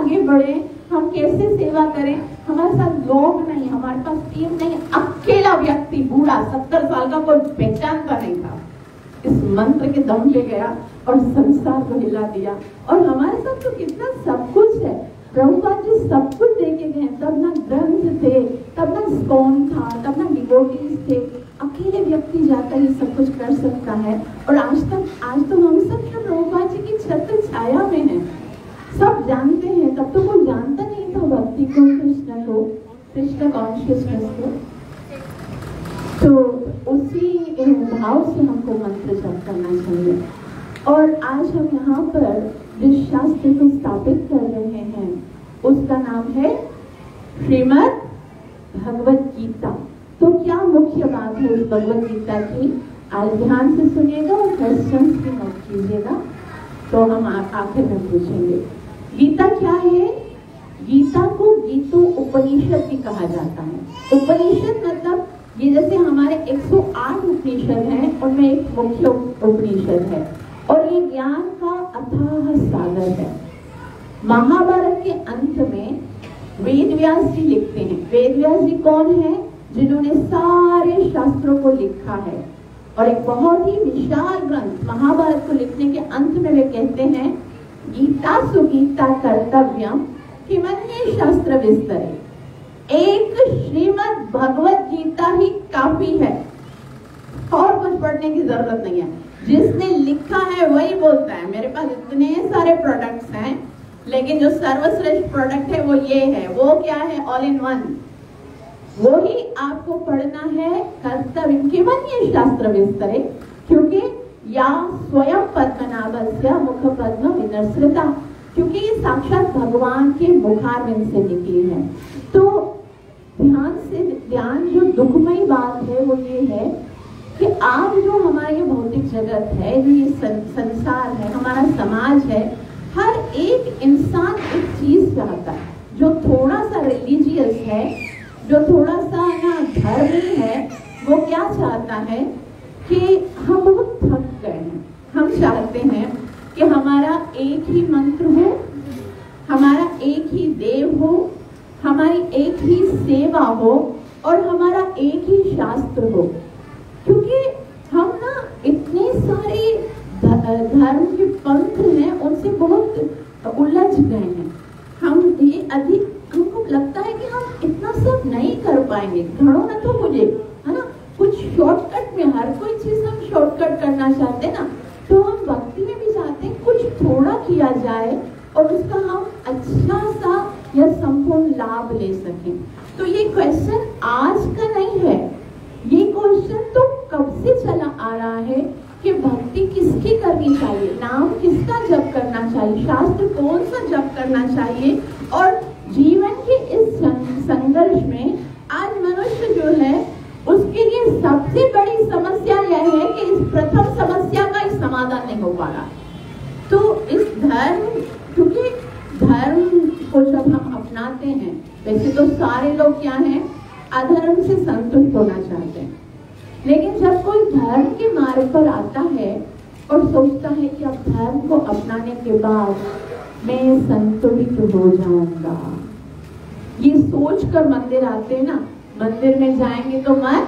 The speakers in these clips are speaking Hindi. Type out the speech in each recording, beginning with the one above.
आगे बढ़े, हम कैसे सेवा करें। हमारे साथ लोग नहीं, हमारे पास टीम नहीं, अकेला व्यक्ति बूढ़ा 70 साल का, कोई पहचानता नहीं था, इस मंत्र के दम पे गया और संसार को हिला दिया। और हमारे साथ तो कितना सब कुछ है, प्रभुपाद जी सब कुछ देके गए। तब ना ग्रंथ थे, तब ना स्कॉन था, तब ना डिवोटीज थे। अकेले व्यक्ति जाकर ये सब कुछ कर सकता है। और आज तो हम सब प्रभुपाद जी की छत्र छाया में हैं, सब जानते हैं। तब तो कोई जानता नहीं था भक्ति को, कृष्ण को, कृष्ण कॉन्शियसनेस को। तो उसी भाव से हमको मंत्र जप करना चाहिए। और आज हम यहाँ पर जिस शास्त्र को स्थापित कर रहे हैं उसका नाम है श्रीमद् भगवत गीता। तो क्या मुख्य बात है उस भगवत गीता की, आज ध्यान से सुनिएगा और क्वेश्चंस भी नोट कीजिएगा, तो हम आखिर में पूछेंगे। गीता क्या है? गीता को गीतो उपनिषद भी कहा जाता है। उपनिषद मतलब ये जैसे हमारे 108 उपनिषद हैं, उनमें एक मुख्य उपनिषद है और ये ज्ञान का अथाह सागर है। महाभारत के अंत में वेद व्यास जी लिखते हैं। वेद व्यास जी कौन है? जिन्होंने सारे शास्त्रों को लिखा है और एक बहुत ही विशाल ग्रंथ महाभारत को लिखने के अंत में वे कहते हैं, गीता सुगीता कर्तव्यम किमन्ये शास्त्र विस्तरे। एक श्रीमद् भगवत गीता ही काफी है, और कुछ पढ़ने की जरूरत नहीं है। जिसने लिखा है वही बोलता है। मेरे पास इतने सारे प्रोडक्ट्स हैं, लेकिन जो सर्वश्रेष्ठ प्रोडक्ट है वो ये है। वो क्या है? All in one. वो ही आपको पढ़ना है। कर्तव्य किमन्ये शास्त्र विस्तरे, क्योंकि या स्वयं पद्मनाभस्य मुख पद्म विनस्रता, क्योंकि ये साक्षात भगवान के मुखारविंद से निकली है। तो ध्यान जो दुखमयी बात है वो ये है कि आज जो हमारा ये भौतिक जगत है, जो ये संसार है, हमारा समाज है, हर एक इंसान एक चीज चाहता है। जो थोड़ा सा रिलीजियस है, जो थोड़ा सा ना धर्मी है, वो क्या चाहता है कि हम बहुत थक गए हैं। हम चाहते हैं कि हमारा एक ही मंत्र हो, हमारा एक ही देव हो, हमारी एक ही सेवा हो और हमारा एक ही शास्त्र हो। क्योंकि हम ना इतने सारे धर्म के पंथ हैं, उनसे बहुत उलझ गए हैं। हमको लगता है कि हम इतना सब नहीं कर पाएंगे। घड़ो ना तो मुझे, है ना, कुछ शॉर्टकट में, हर कोई चीज हम शॉर्टकट करना चाहते हैं ना, तो हम भक्ति में भी चाहते हैं कुछ थोड़ा किया जाए और उसका हम अच्छा सा या संपूर्ण लाभ ले सकें। तो ये क्वेश्चन आज का नहीं है, ये क्वेश्चन तो कब से चला आ रहा है कि भक्ति किसकी करनी चाहिए, नाम किसका जप करना चाहिए, शास्त्र कौन सा जप करना चाहिए। और जीवन के इस संघर्ष में आज मनुष्य जो है उसके लिए सबसे बड़ी समस्या यह है कि इस प्रथम समस्या का ही समाधान नहीं हो पा रहा। तो इस धर्म, क्योंकि धर्म को जब हम अपनाते हैं, वैसे तो सारे लोग क्या हैं, अधर्म से संतुष्ट होना चाहते हैं, लेकिन जब कोई धर्म के मार्ग पर आता है और सोचता है कि अब धर्म को अपनाने के बाद मैं संतुष्ट हो जाऊंगा, ये सोचकर मंदिर आते हैं ना, मंदिर में जाएंगे तो मन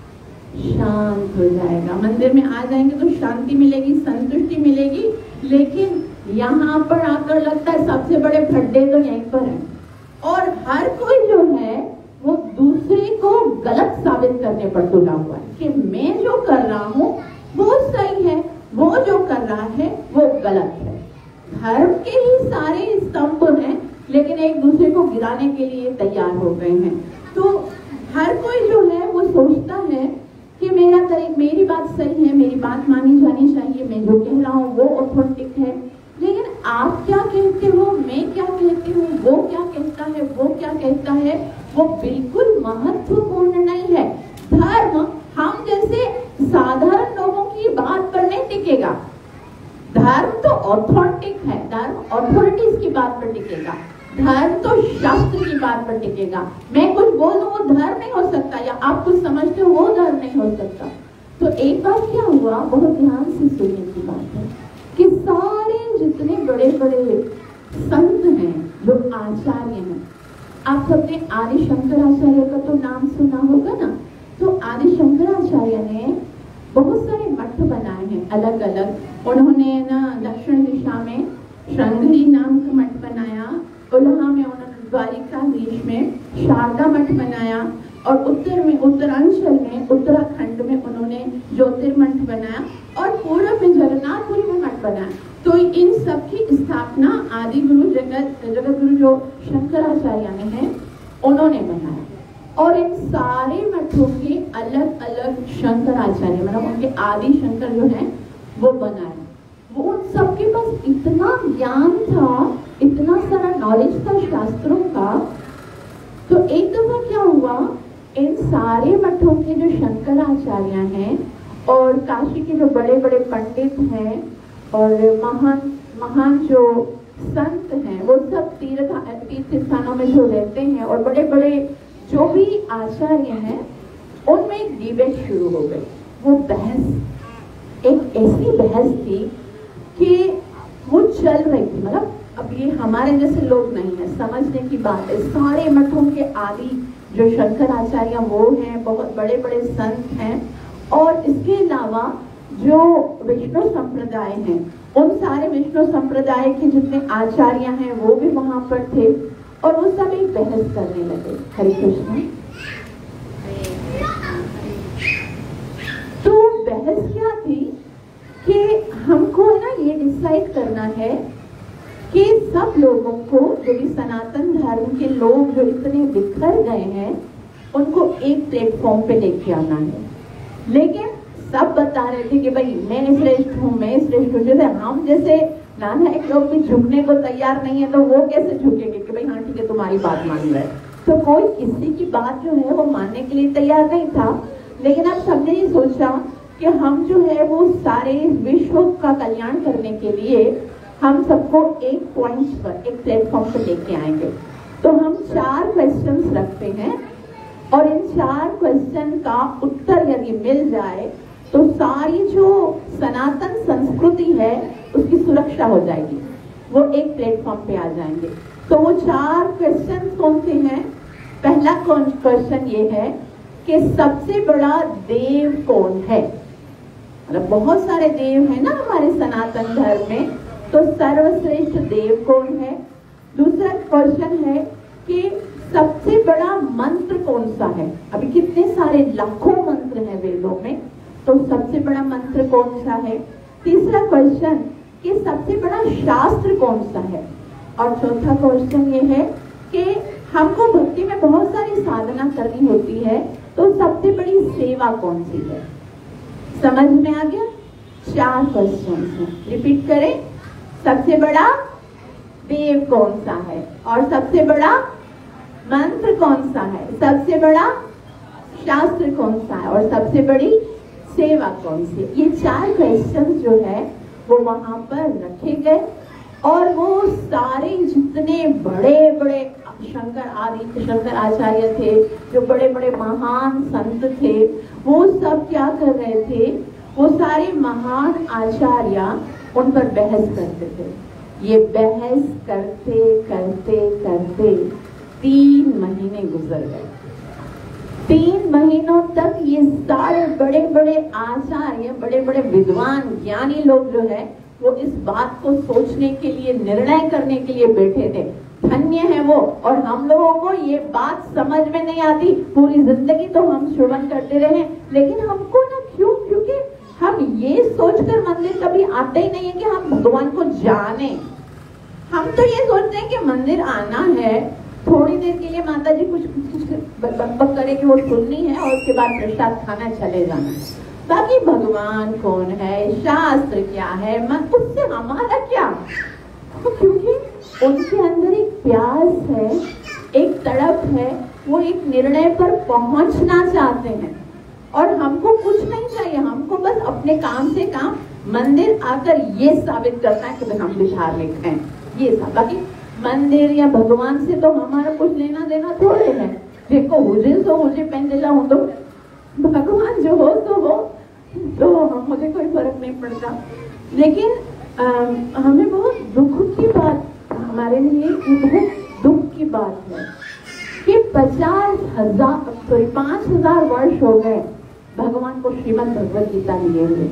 शांत हो जाएगा, मंदिर में आ जाएंगे तो शांति मिलेगी, संतुष्टि मिलेगी। लेकिन यहाँ पर आकर लगता है सबसे बड़े खड्डे तो यहीं पर हैं, और हर कोई जो है वो दूसरे को गलत साबित करने पर तुला हुआ है कि मैं जो कर रहा हूँ वो सही है, वो जो कर रहा है वो गलत है। धर्म के ही सारे स्तंभ हैं, लेकिन एक दूसरे को गिराने के लिए तैयार हो गए हैं। तो हर कोई जो है वो सोचता है कि मेरी बात सही है, मेरी बात मानी जानी चाहिए, मैं जो कह रहा हूँ वो ऑथेंटिक है। लेकिन आप क्या कहते हो, मैं क्या कहती हूँ, वो क्या कहता है, वो क्या कहता है, वो बिल्कुल महत्वपूर्ण नहीं है। धर्म हम जैसे साधारण लोगों की बात पर नहीं टिकेगा, धर्म तो ऑथेंटिक है, धर्म अथॉरिटीज की बात पर टिकेगा, धर्म तो शास्त्र की बात पर टिकेगा। मैं कुछ बोल दूं वो धर्म नहीं हो सकता, या आप कुछ समझते हो वो धर्म नहीं हो सकता। तो एक बार क्या हुआ, बहुत ध्यान से सुनने की बात है कि सारे जितने बड़े बड़े संत हैं जो आचार्य हैं। आप सबने आदि शंकराचार्य का तो नाम सुना होगा ना। तो आदि शंकराचार्य ने बहुत सारे मठ बनाए हैं अलग अलग। उन्होंने ना दक्षिण दिशा में श्रृंगेरी नाम का मठ बनाया, उल्हा में उन्होंने द्वारिकाधीश में शारदा मठ बनाया, और उत्तर में उत्तरांचल में उत्तराखंड में उन्होंने ज्योतिर्मठ बनाया, और पूर्व में जगन्नाथपुरी में मठ बनाया। तो इन सब की स्थापना आदि गुरु जगत गुरु जो शंकराचार्य ने है उन्होंने बनाया। और इन सारे मठों के अलग अलग शंकराचार्य मतलब उनके आदि शंकर जो है वो बनाए। वो उन सबके पास इतना ज्ञान था, इतना सारा नॉलेज था शास्त्रों का। तो एक दफा क्या हुआ, इन सारे मठों के जो शंकराचार्य हैं और काशी के जो बड़े बड़े पंडित हैं और महान महान जो संत हैं, वो सब तीर्थ स्थानों में जो रहते हैं और बड़े बड़े जो भी आचार्य हैं, उनमें एक डिबेट शुरू हो गई। वो बहस, एक ऐसी बहस थी कि वो चल रही थी। मतलब अब ये हमारे जैसे लोग नहीं है, समझने की बात है। सारे मठों के आदि जो शंकराचार्य वो हैं, बहुत बड़े बड़े संत हैं, और इसके अलावा जो विष्णु संप्रदाय हैं, उन सारे विष्णु संप्रदाय के जितने आचार्य हैं वो भी वहां पर थे, और वो सब एक बहस करने लगे। हरे कृष्ण। तो बहस क्या थी कि हमको ना ये डिसाइड करना है कि सब लोगों को, जो भी सनातन धर्म के लोग जो इतने बिखर गए हैं, उनको एक प्लेटफॉर्म पे लेके आना है। लेकिन सब बता रहे थे कि भाई मैं श्रेष्ठ हूँ, मैं श्रेष्ठ हूँ। जैसे हम जैसे नाना एक लोग भी झुकने को तैयार नहीं है, तो वो कैसे झुकेंगे कि भाई हाँ ठीक है तुम्हारी बात मान रहे। तो कोई किसी की बात जो है वो मानने के लिए तैयार नहीं था। लेकिन अब सबने ये सोचा कि हम जो है वो सारे विश्व का कल्याण करने के लिए हम सबको एक पॉइंट पर, एक प्लेटफॉर्म पर लेके आएंगे। तो हम 4 क्वेश्चंस रखते हैं, और इन 4 क्वेश्चन का उत्तर यदि मिल जाए तो सारी जो सनातन संस्कृति है उसकी सुरक्षा हो जाएगी, वो एक प्लेटफॉर्म पे आ जाएंगे। तो वो 4 क्वेश्चन कौन से हैं? पहला क्वेश्चन ये है कि सबसे बड़ा देव कौन है। मतलब बहुत सारे देव हैं ना हमारे सनातन धर्म में, तो सर्वश्रेष्ठ देव कौन है। दूसरा क्वेश्चन है कि सबसे बड़ा मंत्र कौन सा है। अभी कितने सारे लाखों मंत्र हैं वेदों में, तो सबसे बड़ा मंत्र कौन सा है। तीसरा क्वेश्चन कि सबसे बड़ा शास्त्र कौन सा है। और चौथा क्वेश्चन ये है कि हमको भक्ति में बहुत सारी साधना करनी होती है, तो सबसे बड़ी सेवा कौन सी है। समझ में आ गया? 4 क्वेश्चन हैं। रिपीट करें, सबसे बड़ा देव कौन सा है, और सबसे बड़ा मंत्र कौन सा है, सबसे बड़ा शास्त्र कौन सा है, और सबसे बड़ी सेवा कौन सी। ये 4 क्वेश्चन जो है वो वहां पर रखे गए, और वो सारे जितने बड़े बड़े शंकर आचार्य थे, जो बड़े बड़े महान संत थे, वो सब क्या कर रहे थे, वो सारे महान आचार्य उन पर बहस करते थे। ये बहस करते करते करते 3 महीने गुजर गए। 3 महीनों तक ये सारे बड़े बड़े आचार्य, बड़े बड़े विद्वान ज्ञानी लोग जो है वो इस बात को सोचने के लिए, निर्णय करने के लिए बैठे थे। धन्य है वो। और हम लोगों को ये बात समझ में नहीं आती, पूरी जिंदगी तो हम श्रवण करते रहे, लेकिन हमको ना क्योंकि हम ये सोचकर मंदिर कभी आते ही नहीं है कि हम भगवान को जाने। हम तो ये सोचते हैं कि मंदिर आना है, थोड़ी देर के लिए माता जी कुछ बकबक करेगी वो सुननी है, और उसके बाद प्रसाद खाना चले जाना है। बाकी भगवान कौन है, शास्त्र क्या है, मन उससे हमारा क्या। क्योंकि उनके अंदर एक प्यास है, एक तड़प है, वो एक निर्णय पर पहुंचना चाहते हैं। और हमको कुछ नहीं चाहिए, हमको बस अपने काम से काम, मंदिर आकर ये साबित करना है कि हम भी धार्मिक हैं, ये सब। बाकी मंदिर या भगवान से तो हमारा कुछ लेना देना थोड़े है। देखो हुजे तो हुजे पेंडेला हो, तो भगवान जो हो तो हो, तो मुझे कोई फर्क नहीं पड़ता। लेकिन हमें बहुत दुख की बात, हमारे लिए बहुत दुख बात है कि 5,000 वर्ष हो गए भगवान को श्रीमद् भगवत गीता लिए हुए।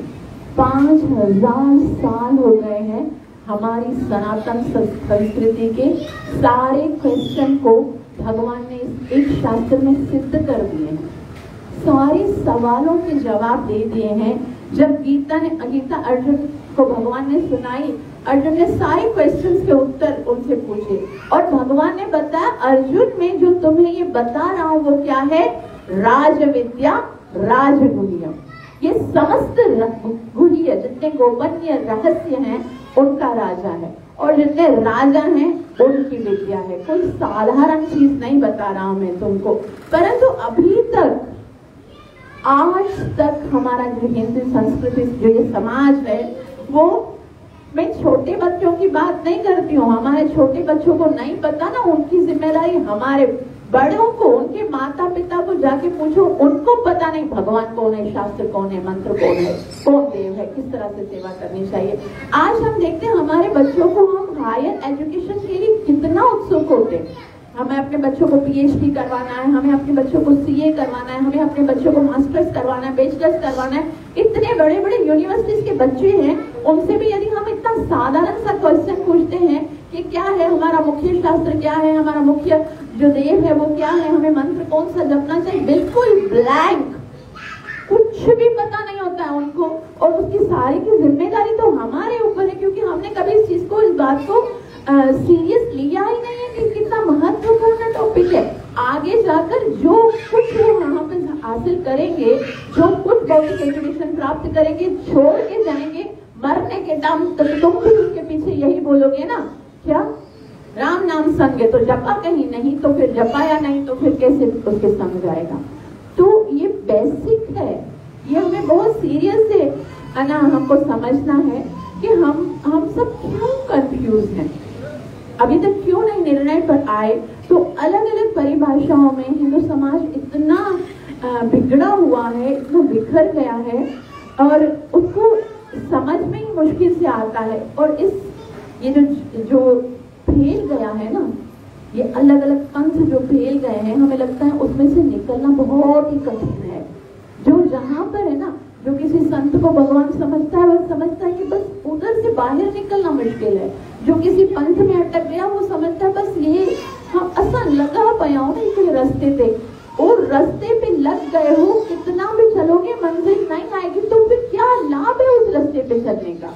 5,000 साल हो गए हैं हमारी सनातन संस्कृति के सारे क्वेश्चन को भगवान ने इस एक शास्त्र में सिद्ध कर दिए हैं। सारे सवालों के जवाब दे दिए हैं। जब गीता अर्जुन को भगवान ने सुनाई, अर्जुन ने सारे क्वेश्चंस के उत्तर उनसे पूछे और भगवान ने बताया अर्जुन में जो तुम्हें ये बता रहा हूं वो क्या है, राज विद्या राजगुह्यम। ये समस्त गुह्य जितने गोपनीय रहस्य हैं उनका राजा है और जितने राजा हैं उनकी विद्या है। कोई साधारण चीज नहीं बता रहा हूं मैं तुमको। परंतु अभी तक आज तक हमारा जो हिंदू संस्कृति जो ये समाज है वो, मैं छोटे बच्चों की बात नहीं करती हूँ, हमारे छोटे बच्चों को नहीं पता ना, उनकी जिम्मेदारी हमारे बड़ों को, उनके माता पिता को जाके पूछो, उनको पता नहीं भगवान कौन है, शास्त्र कौन है, मंत्र कौन है, कौन देव है, किस तरह से सेवा करनी चाहिए। आज हम देखते हैं हमारे बच्चों को हम हायर एजुकेशन के लिए कितना उत्सुक होते हैं। हमें अपने बच्चों को PhD करवाना है, हमें अपने बच्चों को CA करवाना है, हमें अपने बच्चों को मास्टर्स करवाना है, बैचलर्स करवाना है। इतने बड़े बड़े यूनिवर्सिटीज के बच्चे हैं, उनसे भी यदि हम इतना साधारण सा क्वेश्चन पूछते हैं कि क्या है हमारा मुख्य शास्त्र, क्या है हमारा मुख्य जो देव है वो क्या है, हमें मंत्र कौन सा जपना चाहिए, बिल्कुल ब्लैंक, कुछ भी पता नहीं होता है उनको। और उसकी सारी की जिम्मेदारी तो हमारे ऊपर है, क्योंकि हमने कभी इस चीज को, इस बात को सीरियस लिया ही नहीं है कि कितना महत्वपूर्ण टॉपिक है। आगे जाकर जो कुछ वो यहाँ पे हासिल करेंगे, जो कुछ भौतिक एजुकेशन प्राप्त करेंगे, छोड़ के जाएंगे, मरने के दम तक तुम भी उसके पीछे यही बोलोगे ना, क्या राम नाम संग है तो जपा कहीं नहीं, तो फिर जपाया नहीं तो फिर कैसे उसके संग जाएगा। तो ये बेसिक है, ये हमें बहुत सीरियस से ना हमको समझना है कि हम सब क्यों कंफ्यूज हैं, अभी तक क्यों नहीं निर्णय पर आए। तो अलग अलग परिभाषाओं में हिंदू समाज इतना बिगड़ा हुआ है, इतना बिखर गया है और उसको समझ में ही मुश्किल से आता है। और ये जो फैल गया है ना, ये अलग अलग पंथ जो फैल गए हैं, हमें लगता है उसमें से निकलना बहुत ही कठिन है। जो जहाँ पर है ना, जो किसी संत को भगवान समझता है वो समझता है कि बस उधर से बाहर निकलना मुश्किल है। जो किसी पंथ में अटक गया वो समझता है बस ये हम असा लगा पाया हो ना रास्ते पे, और रास्ते पे लग गए हो, कितना भी चलोगे मंजिल नहीं आएगी, तो फिर क्या लाभ है उस रास्ते पे चलने का।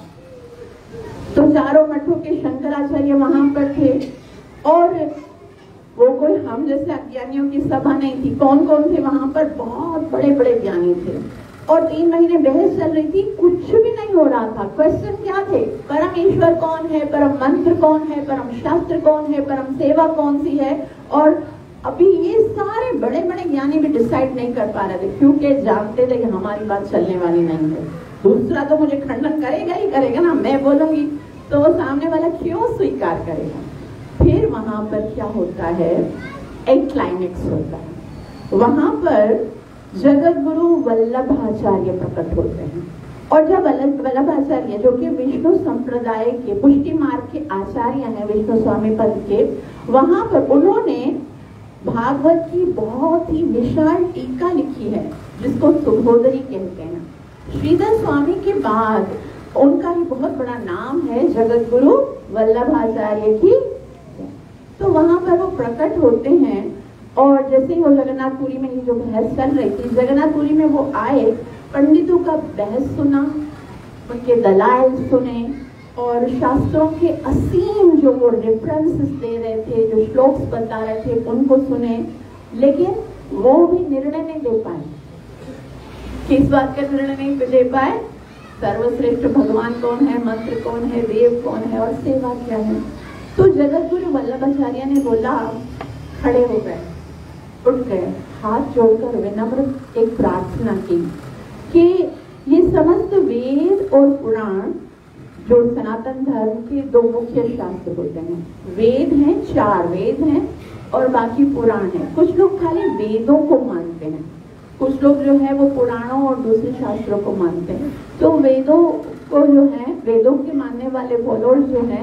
तो चारों मठों के शंकराचार्य वहां पर थे और वो कोई हम जैसे अज्ञानियों की सभा नहीं थी। कौन कौन थे वहां पर, बहुत बड़े बड़े ज्ञानी थे और 3 महीने बहस चल रही थी, कुछ भी नहीं हो रहा था। क्वेश्चन क्या थे, परम ईश्वर कौन है, परम मंत्र कौन है, परम शास्त्र कौन है, परम सेवा कौन सी है। और अभी ये सारे बड़े बड़े ज्ञानी भी डिसाइड नहीं कर पा रहे थे, क्योंकि जानते थे कि हमारी बात चलने वाली नहीं है। दूसरा तो मुझे खंडन करेगा ही करेगा ना, मैं बोलूंगी तो वो सामने वाला क्यों स्वीकार करेगा। फिर वहां पर क्या होता है, एक क्लाइमेक्स होता है। वहां पर जगत गुरु वल्लभाचार्य प्रकट होते हैं और जब वल्लभाचार्य जो कि विष्णु संप्रदाय के पुष्टि मार्ग के आचार्य हैं, विष्णु स्वामी पंथ के, वहां पर उन्होंने भागवत की बहुत ही विशाल टीका लिखी है जिसको सुबोधरी कहते हैं। श्रीधर स्वामी के बाद उनका ही बहुत बड़ा नाम है जगत गुरु वल्लभाचार्य की। तो वहां पर वो प्रकट होते हैं और जैसे ही वो जगन्नाथपुरी में जो बहस चल रही थी, जगन्नाथपुरी में वो आए, पंडितों का बहस सुना, उनके दलाइल सुने और शास्त्रों के असीम जो वो रेफरेंसेस दे रहे थे, जो श्लोक्स बता रहे थे, उनको सुने, लेकिन वो भी निर्णय नहीं दे पाए। किस बात का निर्णय नहीं दे पाए, सर्वश्रेष्ठ भगवान कौन है, मंत्र कौन है, देव कौन है और सेवा क्या है। तो जगत गुरु वल्लभाचार्य ने बोला, खड़े हो गए, उठ गए, हाथ जोड़कर विनम्र एक प्रार्थना की कि ये समस्त वेद और पुराण जो सनातन धर्म के 2 मुख्य शास्त्र होते हैं, वेद हैं, 4 वेद हैं और बाकी पुराण है। कुछ लोग खाली वेदों को मानते हैं, कुछ लोग जो है वो पुराणों और दूसरे शास्त्रों को मानते हैं। तो वेदों को जो है, वेदों के मानने वाले फॉलोअर्स जो हैं,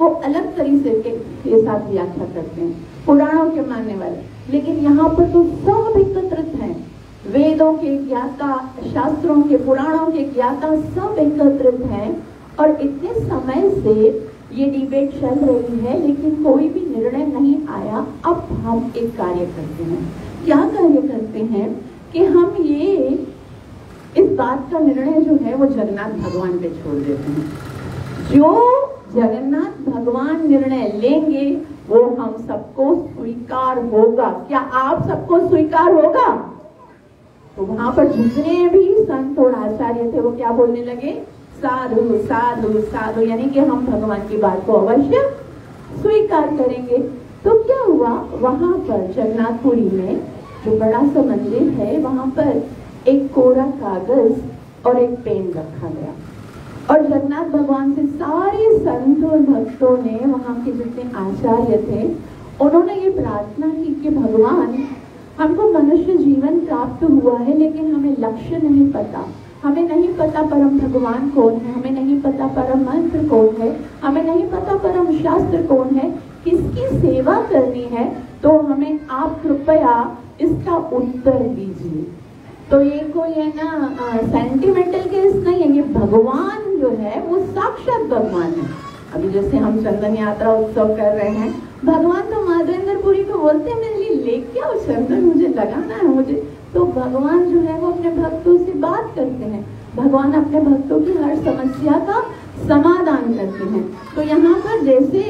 वो अलग तरीके के साथ व्याख्या करते हैं, पुराणों के मानने वाले। लेकिन यहाँ पर तो सब एकत्रित हैं, वेदों के ज्ञाता, शास्त्रों के, पुराणों के ज्ञाता सब एकत्रित हैं। और इतने समय से ये डिबेट चल रही है लेकिन कोई भी निर्णय नहीं आया। अब हम एक कार्य करते हैं। क्या कार्य करते हैं कि हम ये इस बात का निर्णय जो है वो जगन्नाथ भगवान पे छोड़ देते हैं। जो जगन्नाथ भगवान निर्णय लेंगे वो हम सबको स्वीकार होगा। क्या आप सबको स्वीकार होगा? तो वहां पर जितने भी संत और आचार्य थे वो क्या बोलने लगे? साधु साधु साधु, यानी कि हम भगवान की बात को अवश्य स्वीकार करेंगे। तो क्या हुआ, वहां पर जगन्नाथपुरी में जो बड़ा सा मंदिर है वहां पर एक कोरा कागज और एक पेन रखा गया और जगन्नाथ भगवान से सारे संत और भक्तों ने, वहां के जितने आचार्य थे, उन्होंने ये प्रार्थना की कि भगवान, हमको मनुष्य जीवन प्राप्त हुआ है लेकिन हमें लक्ष्य नहीं पता, हमें नहीं पता परम भगवान कौन है, हमें नहीं पता परम मंत्र कौन है, हमें नहीं पता परम शास्त्र कौन है, किसकी सेवा करनी है, तो हमें आप कृपया इसका उत्तर दीजिए। तो ये कोई है ना सेंटिमेंटल केस नहीं है, ये भगवान जो है वो साक्षात भगवान है। अभी जैसे हम चंदन यात्रा उत्सव कर रहे हैं, भगवान तो माधवेंद्रपुरी को बोलते हैं मेरे लिए लेके आओ चंदन, मुझे लगाना है मुझे। तो भगवान जो है वो अपने भक्तों से बात करते हैं, भगवान अपने भक्तों की हर समस्या का समाधान करते हैं। तो यहाँ पर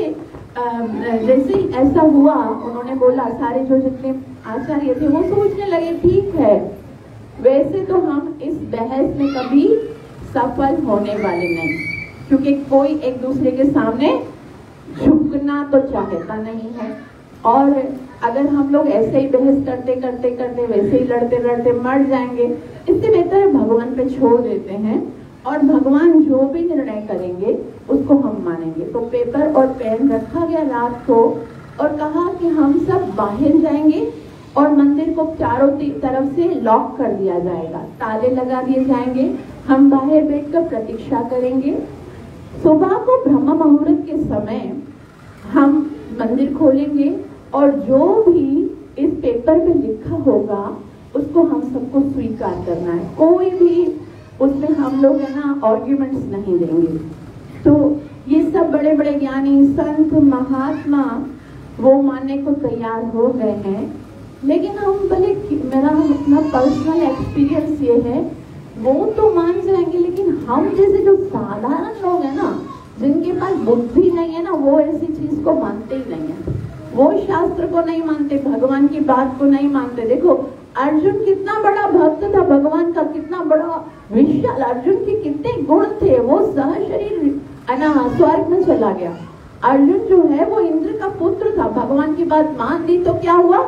जैसे ऐसा हुआ, उन्होंने बोला, सारे जो जितने आचार्य थे वो सोचने लगे ठीक है, वैसे तो हम इस बहस में कभी सफल होने वाले नहीं, क्योंकि कोई एक दूसरे के सामने झुकना तो चाहता नहीं है। और अगर हम लोग ऐसे ही बहस करते करते करते वैसे ही लड़ते लड़ते मर जाएंगे, इससे बेहतर है भगवान पे छोड़ देते हैं और भगवान जो भी निर्णय करेंगे उसको हम मानेंगे। तो पेपर और पेन रखा गया रात को और कहा कि हम सब बाहर जाएंगे और मंदिर को चारों तरफ से लॉक कर दिया जाएगा, ताले लगा दिए जाएंगे, हम बाहर बैठकर प्रतीक्षा करेंगे। सुबह को ब्रह्म मुहूर्त के समय हम मंदिर खोलेंगे और जो भी इस पेपर पे लिखा होगा उसको हम सबको स्वीकार करना है, कोई भी उसमें हम लोग है ना आर्ग्यूमेंट्स नहीं देंगे। तो ये सब बड़े बड़े ज्ञानी संत महात्मा वो मानने को तैयार हो गए हैं। लेकिन हम भले, मेरा अपना पर्सनल एक्सपीरियंस ये है, वो तो मान जाएंगे, लेकिन हम जैसे जो साधारण लोग हैं ना, जिनके पास बुद्धि नहीं है ना, वो ऐसी चीज को मानते ही नहीं है, वो शास्त्र को नहीं मानते, भगवान की बात को नहीं मानते। देखो अर्जुन कितना बड़ा भक्त था भगवान का, कितना बड़ा विशाल, अर्जुन के कितने गुण थे, वो सहशरीर स्वर्ग में चला गया। अर्जुन जो है वो इंद्र का पुत्र था, भगवान की बात मान ली तो क्या हुआ,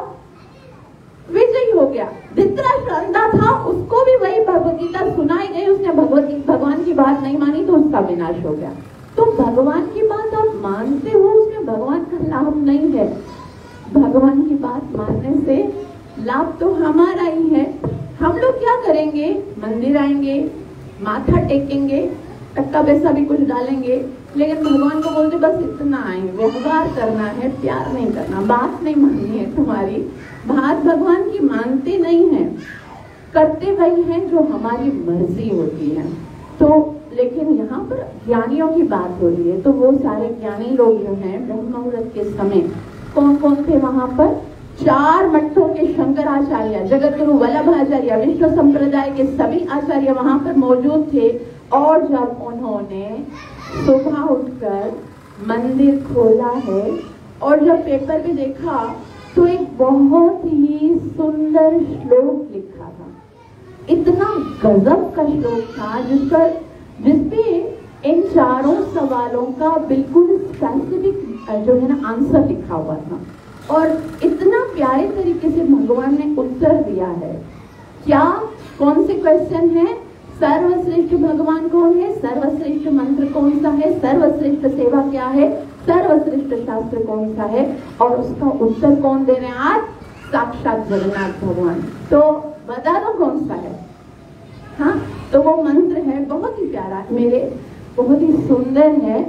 विजयी हो गया। धृतराष्ट्र अंधा था, उसको भी वही भगवदगीता सुनाई गई, उसने भगवान की बात नहीं मानी तो उसका विनाश हो गया। तो भगवान की बात आप मानते हो, उसमें भगवान का लाभ नहीं है। भगवान की बात मानने से लाभ तो हमारा ही है। हम लोग क्या करेंगे, मंदिर आएंगे, माथा टेकेंगे, टक्का पैसा भी कुछ डालेंगे, लेकिन भगवान को बोलते बस इतना आए, व्यवहार करना है, प्यार नहीं करना, बात नहीं माननी है तुम्हारी। बात भगवान की मानते नहीं है, करते वही हैं जो हमारी मर्जी होती है। तो लेकिन यहाँ पर ज्ञानियों की बात हो रही है, तो वो सारे ज्ञानी लोग जो हैं ब्रह्म मुहूर्त के समय कौन कौन थे वहां पर? 4 मठों के शंकराचार्य, जगत गुरु वल्लभाचार्य, विश्व संप्रदाय के सभी आचार्य वहां पर मौजूद थे। और जब उन्होंने सुबह उठकर मंदिर खोला है और जब पेपर पे देखा तो एक बहुत ही सुंदर श्लोक लिखा था, इतना गजब का श्लोक था जिसपे इन चारों सवालों का बिल्कुल स्पेसिफिक जो है ना आंसर लिखा हुआ था और इतना प्यारे तरीके से भगवान ने उत्तर दिया है। क्या, कौन से क्वेश्चन है? सर्वश्रेष्ठ भगवान कौन है, सर्वश्रेष्ठ मंत्र कौन सा है, सर्वश्रेष्ठ सेवा क्या है, सर्वश्रेष्ठ शास्त्र कौन सा है, और उसका उत्तर कौन दे रहे हैं आज? साक्षात जगन्नाथ भगवान। तो बता दो कौन सा है? हाँ, तो वो मंत्र है, बहुत ही प्यारा, मेरे बहुत ही सुंदर है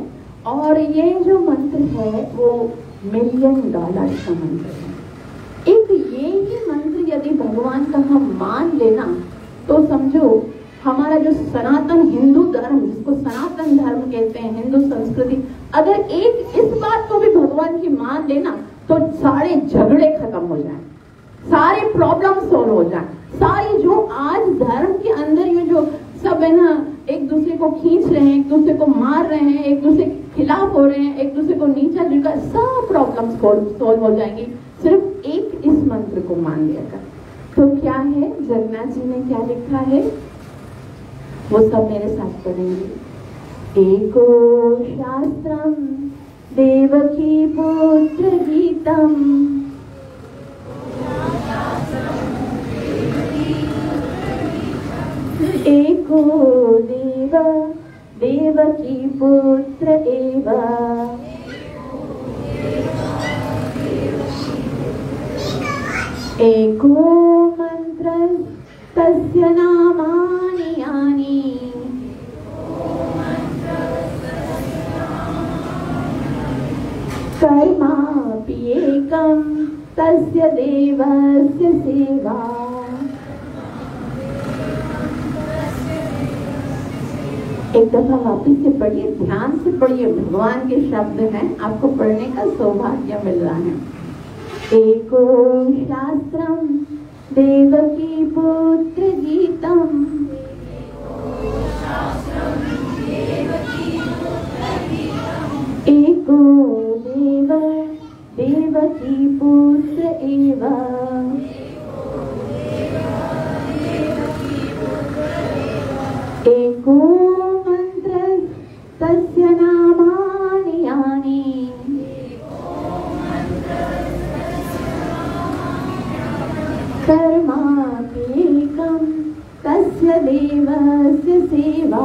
और ये जो मंत्र है वो $1,000,000 का मंत्र है। एक ये ही मंत्र यदि भगवान का हम मान लेना तो समझो हमारा जो सनातन हिंदू धर्म, जिसको सनातन धर्म कहते हैं, हिंदू संस्कृति, अगर एक इस बात को भी भगवान की मान लेना तो सारे झगड़े खत्म हो जाएं, सारे प्रॉब्लम सोल्व हो जाएं, सारी जो आज धर्म के अंदर ये जो सब है ना, एक दूसरे को खींच रहे हैं, एक दूसरे को मार रहे हैं, एक दूसरे के खिलाफ हो रहे हैं, एक दूसरे को नीचा झुका, सब प्रॉब्लम सोल्व हो जाएंगी सिर्फ एक इस मंत्र को मान लिया कर। तो क्या है, जगन्नाथ जी ने क्या लिखा है वो सब मेरे साथ पढ़ेंगे। एको शास्त्रम देवकी पुत्र गीतम, एको देव देवकी पुत्र एव, एको मंत्र तस्य नामानि यानि, कर्मापि एकं तस्य देवस्य सेवा। एक दफा वापिस से पढ़िए, ध्यान से पढ़िए, भगवान के शब्द हैं, आपको पढ़ने का सौभाग्य मिल रहा है। एको शास्त्रम देवकी पुत्र गीतम, एको देव देवकी पुत्र एव, एको मंत्र तस्य नामानि यानि, कर्मापेकं तस्य देवस्य सेवा।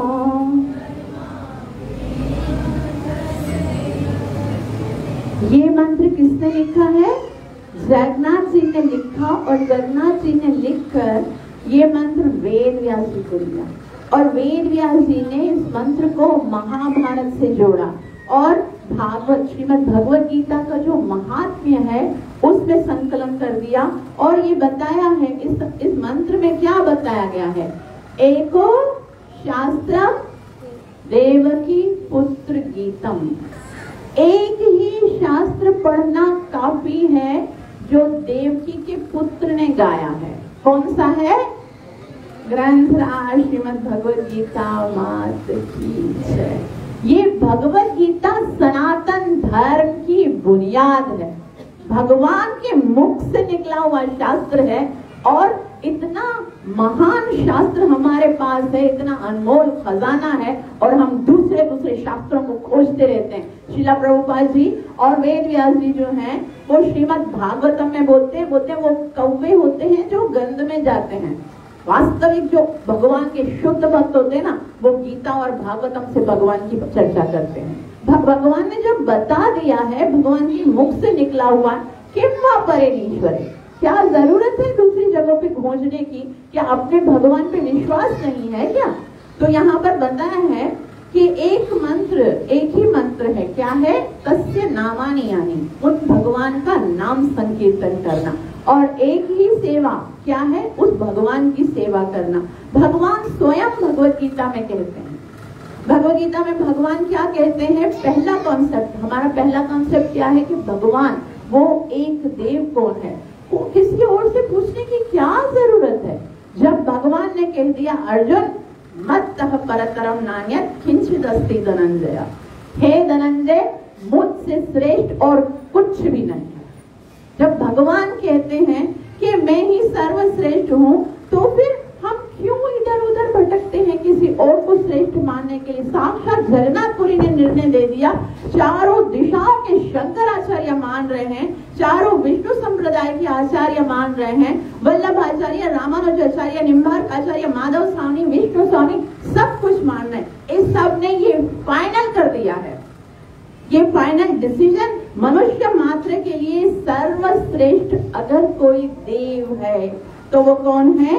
ये मंत्र किसने लिखा है? जगन्नाथ जी ने लिखा, और जगन्नाथ जी ने लिखकर ये मंत्र वेद व्यास जी को दिया, और वेद व्यास जी ने इस मंत्र को महाभारत से जोड़ा और भागवत, श्रीमद् भगवत गीता का जो महात्म्य है उसमें संकलन कर दिया, और ये बताया है, इस मंत्र में क्या बताया गया है? एको शास्त्रम देवकी पुत्र गीतम, एक ही शास्त्र पढ़ना काफी है जो देवकी के पुत्र ने गाया है। कौन सा है? ग्रंथराज श्रीमद् भगवत गीता मात की जय। ये भगवत गीता सनातन धर्म की बुनियाद है, भगवान के मुख से निकला हुआ शास्त्र है, और इतना महान शास्त्र हमारे पास है, इतना अनमोल खजाना है, और हम दूसरे दूसरे शास्त्रों को खोजते रहते हैं। श्रीला प्रभुपाद जी और वेद व्यास जी जो हैं वो श्रीमद् भागवतम में बोलते हैं वो कौवे होते हैं जो गंध में जाते हैं। वास्तविक जो भगवान के शुद्ध भक्त होते हैं ना, वो गीता और भागवतम से भगवान की चर्चा करते हैं। भगवान ने जब बता दिया है, भगवान के मुख से निकला हुआ, किम वा परे ईश्वरे, क्या जरूरत है दूसरी जगह पे खोजने की? क्या अपने भगवान पे विश्वास नहीं है क्या? तो यहाँ पर बताया है कि एक ही मंत्र है, क्या है? तस्य नामानि यानि, उन भगवान का नाम संकीर्तन करना, और एक ही सेवा, क्या है? उस भगवान की सेवा करना। भगवान स्वयं भगवत गीता में कहते हैं, भगवत गीता में भगवान क्या कहते हैं? पहला कॉन्सेप्ट, हमारा पहला कॉन्सेप्ट क्या है कि भगवान वो एक देव कौन है, वो किसी और से पूछने की क्या जरूरत है? जब भगवान ने कह दिया अर्जुन मत्तः परतरम नान्यत् किंचिदस्ति धनंजय, हे धनंजय मुझसे श्रेष्ठ और कुछ भी नहीं है। जब भगवान कहते हैं कि मैं ही सर्वश्रेष्ठ हूँ, तो फिर हम क्यों इधर उधर भटकते हैं किसी और को श्रेष्ठ मानने के लिए? साक्षात जगन्नाथपुरी ने निर्णय दे दिया, चारों दिशाओं के शंकराचार्य मान रहे हैं, चारों विष्णु संप्रदाय के आचार्य मान रहे हैं, वल्लभाचार्य, रामानुजाचार्य, निम्बार्क आचार्य, माधव स्वामी, विष्णु स्वामी, सब कुछ मान रहे हैं। इस सब ने ये फाइनल कर दिया है, ये फाइनल डिसीजन मनुष्य मात्र के लिए सर्वश्रेष्ठ अगर कोई देव है तो वो कौन है?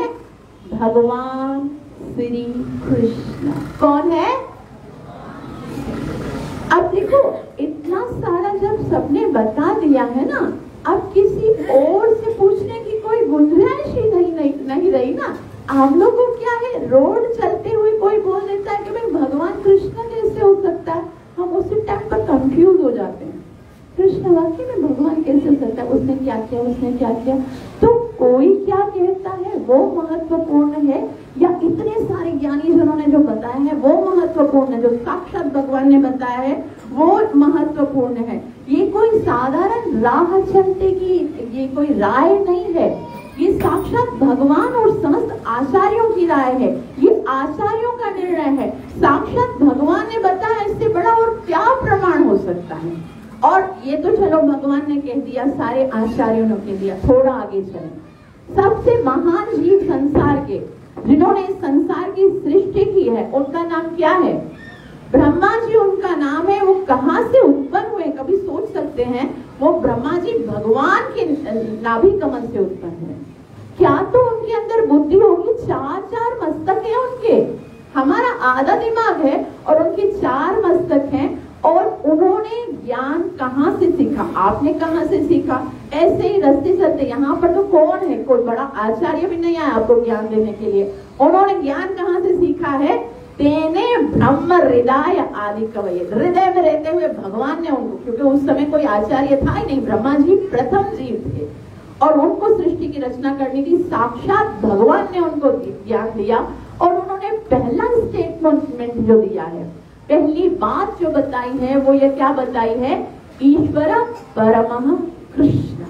भगवान श्री कृष्ण। कौन है? अब देखो इतना सारा जब सबने बता दिया है ना, अब किसी और से पूछने की कोई गुंजाइश ही नहीं रही ना। आप लोगों को क्या है, रोड चलते हुए कोई बोल देता है कि भाई भगवान कृष्ण कैसे हो सकता है, हम उसी टाइम पर कंफ्यूज हो जाते हैं। कृष्ण वाकई में भगवान कैसे हो सकता है, उसने क्या किया, उसने क्या किया। तो कोई क्या कहता है वो महत्वपूर्ण है, या इतने सारे ज्ञानी जिन्होंने जो बताया है वो महत्वपूर्ण है, जो साक्षात भगवान ने बताया है वो महत्वपूर्ण है। ये कोई साधारण राह चलते की ये कोई राय नहीं है, ये साक्षात भगवान और समस्त आचार्यों की राय है, ये आचार्यों का निर्णय है। साक्षात भगवान ने बताया, इससे बड़ा और क्या प्रमाण हो सकता है। और ये तो चलो भगवान ने कह दिया, सारे आचार्यों ने कह दिया। थोड़ा आगे चले, सबसे महान जीव संसार के, जिन्होंने इस संसार की सृष्टि की है, उनका नाम क्या है? ब्रह्मा जी उनका नाम है। वो कहाँ से उत्पन्न हुए, कभी सोच सकते हैं? वो ब्रह्मा जी भगवान के नाभि कमल से उत्पन्न हुए। क्या तो उनके अंदर बुद्धि होगी, 4 मस्तक है उनके। हमारा आधा दिमाग है और उनके 4 मस्तक हैं। और उन्होंने ज्ञान कहाँ से सीखा? आपने कहाँ से सीखा? ऐसे ही रस्ते चलते, यहाँ पर तो कौन है, कोई बड़ा आचार्य भी नहीं आया आपको ज्ञान देने के लिए। उन्होंने ज्ञान कहाँ से सीखा है? तेने ब्रह्म हृदय आदि कवये, हृदय में रहते हुए भगवान ने उनको, क्योंकि उस समय कोई आचार्य था ही नहीं, ब्रह्मा जी प्रथम जीव थे और उनको सृष्टि की रचना करनी थी। साक्षात भगवान ने उनको ज्ञान दिया और उन्होंने पहला स्टेटमेंट जो दिया है, पहली बात जो बताई है वो ये क्या बताई है? ईश्वर परमः कृष्ण,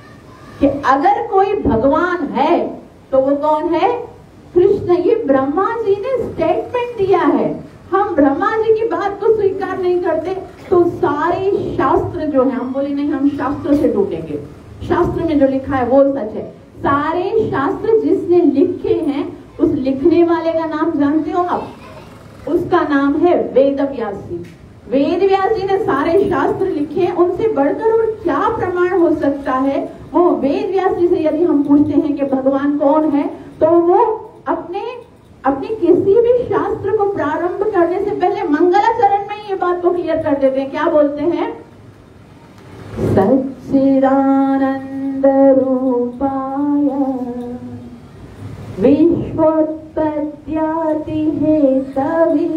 कि अगर कोई भगवान है तो वो कौन है? कृष्ण। ये ब्रह्मा जी ने स्टेटमेंट दिया है। हम ब्रह्मा जी की बात को स्वीकार नहीं करते तो सारे शास्त्र जो है, हम बोले नहीं हम शास्त्र से टूटेंगे, शास्त्र में जो लिखा है वो सच है। सारे शास्त्र जिसने लिखे हैं, उस लिखने वाले का नाम जानते हो आप? उसका नाम है वेद व्यास जी। वेद व्यास जी ने सारे शास्त्र लिखे हैं, उनसे बढ़कर और क्या प्रमाण हो सकता है? वो वेद व्यास जी से यदि हम पूछते हैं कि भगवान कौन है, तो वो अपने किसी भी शास्त्र को प्रारंभ करने से पहले मंगलाचरण में ये बात को क्लियर कर देते हैं। क्या बोलते हैं? सच्चिदानंद रूपाय विश्वोत्पत्त्यादि हेतवे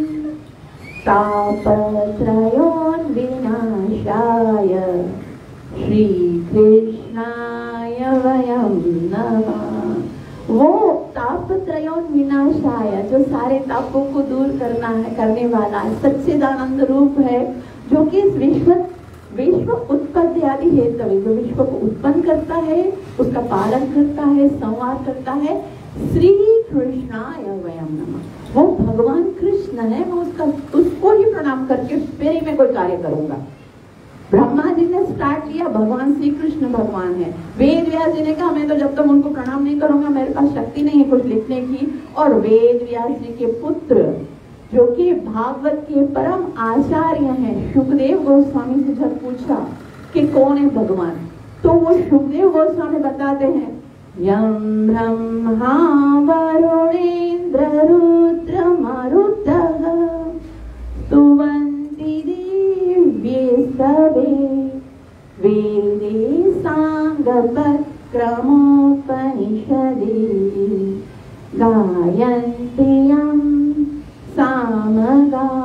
तापत्रयोन्विनाशाय श्री कृष्णाय वयं नमः। वो तापत्रयों विनाशाय, जो सारे तापों को दूर करने वाला है, सच्चिदानंद रूप है, जो कि इस विश्व उत्पत्ति आदि हेतु, जो विश्व को उत्पन्न करता है, उसका पालन करता है, संवार करता है। श्री कृष्णाय वयं नमः। वो भगवान कृष्ण है, मैं उसको ही प्रणाम करके फिर ही मैं कोई कार्य करूंगा। ब्रह्मा जी ने स्टार्ट किया, भगवान श्री कृष्ण भगवान है। वेद व्यास जी ने कहा मैं तो जब तक उनको प्रणाम नहीं करूंगा मेरे पास शक्ति नहीं है कुछ लिखने की। और वेद व्यास जी के पुत्र जो कि भागवत के परम आचार्य हैं, शुकदेव गोस्वामी से जब पूछा कि कौन है भगवान, तो वो शुकदेव गोस्वामी बताते हैं, यम ब्रह्मा वरुणेन्द्र रुद्र मरुतः स्तुवन्ति दिव्ये सवे वेदे साङ्गपक्रमोपनिषदि गायन्ति यं सामगा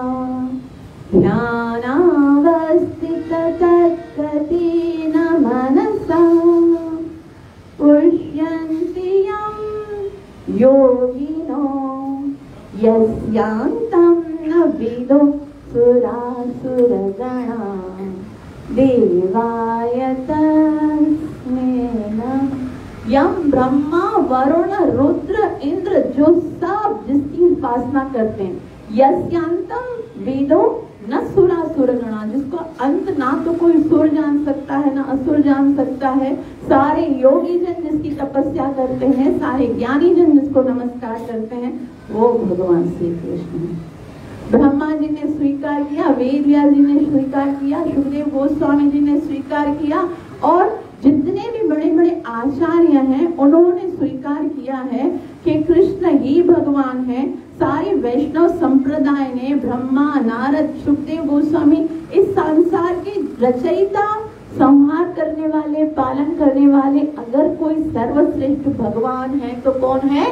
ध्यानावस्थिततद्गतेन मनसा पुष्यन्ति यं योगिनो यस्यान्तं न विदुः सुरासुरगणा देवाय तस्मै नमः। यम ब्रह्मा वरुण रुद्र इंद्र जो सब जिसकी उपासना करते हैं, यस्यांतम वेदो न सुरासुरगणा, जिसको अंत ना तो कोई सुर जान सकता है ना असुर जान सकता है, सारे योगी जन जिसकी तपस्या करते हैं, सारे ज्ञानी जन जिसको नमस्कार करते हैं, वो भगवान श्री कृष्ण है। ब्रह्मा जी ने स्वीकार किया, वेद व्यास जी ने स्वीकार किया, शुकदेव गोस्वामी जी ने स्वीकार किया, और जितने भी बड़े बड़े आचार्य हैं उन्होंने स्वीकार किया है कि कृष्ण ही भगवान है। सारे वैष्णव संप्रदाय ने, ब्रह्मा, नारद, सुखदेव गोस्वामी, इस संसार के रचयिता, संहार करने वाले, पालन करने वाले, अगर कोई सर्वश्रेष्ठ भगवान है तो कौन है?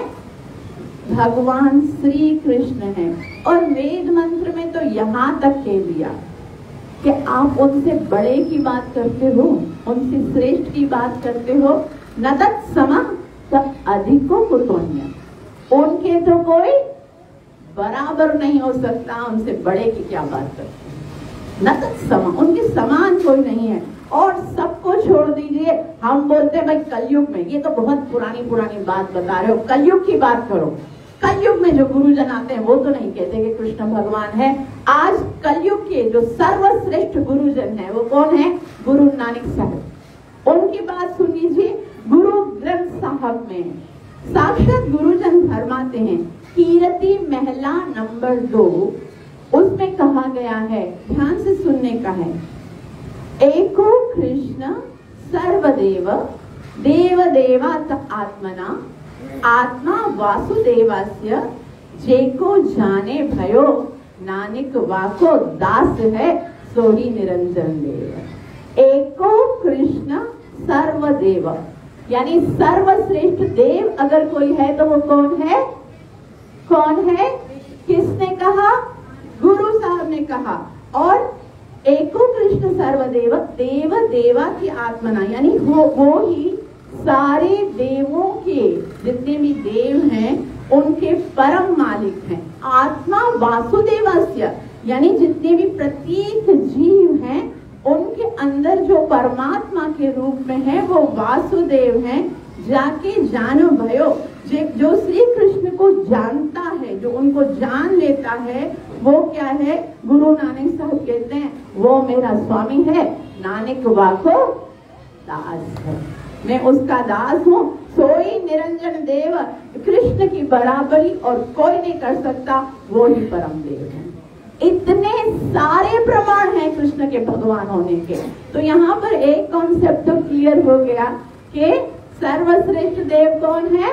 भगवान श्री कृष्ण है। और वेद मंत्र में तो यहाँ तक कह दिया कि आप उनसे बड़े की बात करते हो, उनसे श्रेष्ठ की बात करते हो, न तत्समः तत् अधिको कुतोऽन्यः, उनके तो कोई बराबर नहीं हो सकता, उनसे बड़े की क्या बात करते हैं। न तत्समः, उनके समान कोई नहीं है। और सबको छोड़ दीजिए, हम बोलते हैं भाई कलयुग में, ये तो बहुत पुरानी बात बता रहे हो, कलयुग की बात करो। कलयुग में जो गुरुजन आते हैं वो तो नहीं कहते कि कृष्ण भगवान है। आज कलयुग के जो सर्वश्रेष्ठ गुरुजन है वो कौन है? गुरु नानक साहब। उनकी बात सुन लीजिए। गुरु ग्रंथ साहब में साक्षात गुरुजन फरमाते हैं, कीर्ति महला नंबर 2, उसमें कहा गया है, ध्यान से सुनने का है, एको कृष्ण सर्वदेव देवदेवात आत्मना आत्मा वासुदेवास्य जेको जाने भयो नानक वाको दास है सोही निरंजन देव। एको कृष्ण सर्वदेव, यानी सर्वश्रेष्ठ देव अगर कोई है तो वो कौन है? कौन है? किसने कहा? गुरु साहब ने कहा। और एको कृष्ण सर्वदेव देव देवा की आत्मना, यानी वो ही सारे देवों के, जितने भी देव हैं उनके परम मालिक हैं। आत्मा वासुदेवस्य, यानी जितने भी प्रत्येक जीव हैं उनके अंदर जो परमात्मा के रूप में है वो वासुदेव हैं। जाके जानो भयो, जो श्री कृष्ण को जानता है, जो उनको जान लेता है, वो क्या है? गुरु नानक साहब कहते हैं वो मेरा स्वामी है, नानक वाको दास है, मैं उसका दास हूँ। सोई निरंजन देव, कृष्ण की बराबरी और कोई नहीं कर सकता, वो ही परम देव है। इतने सारे प्रमाण हैं कृष्ण के भगवान होने के। तो यहाँ पर एक कॉन्सेप्ट तो क्लियर हो गया कि सर्वश्रेष्ठ देव कौन है?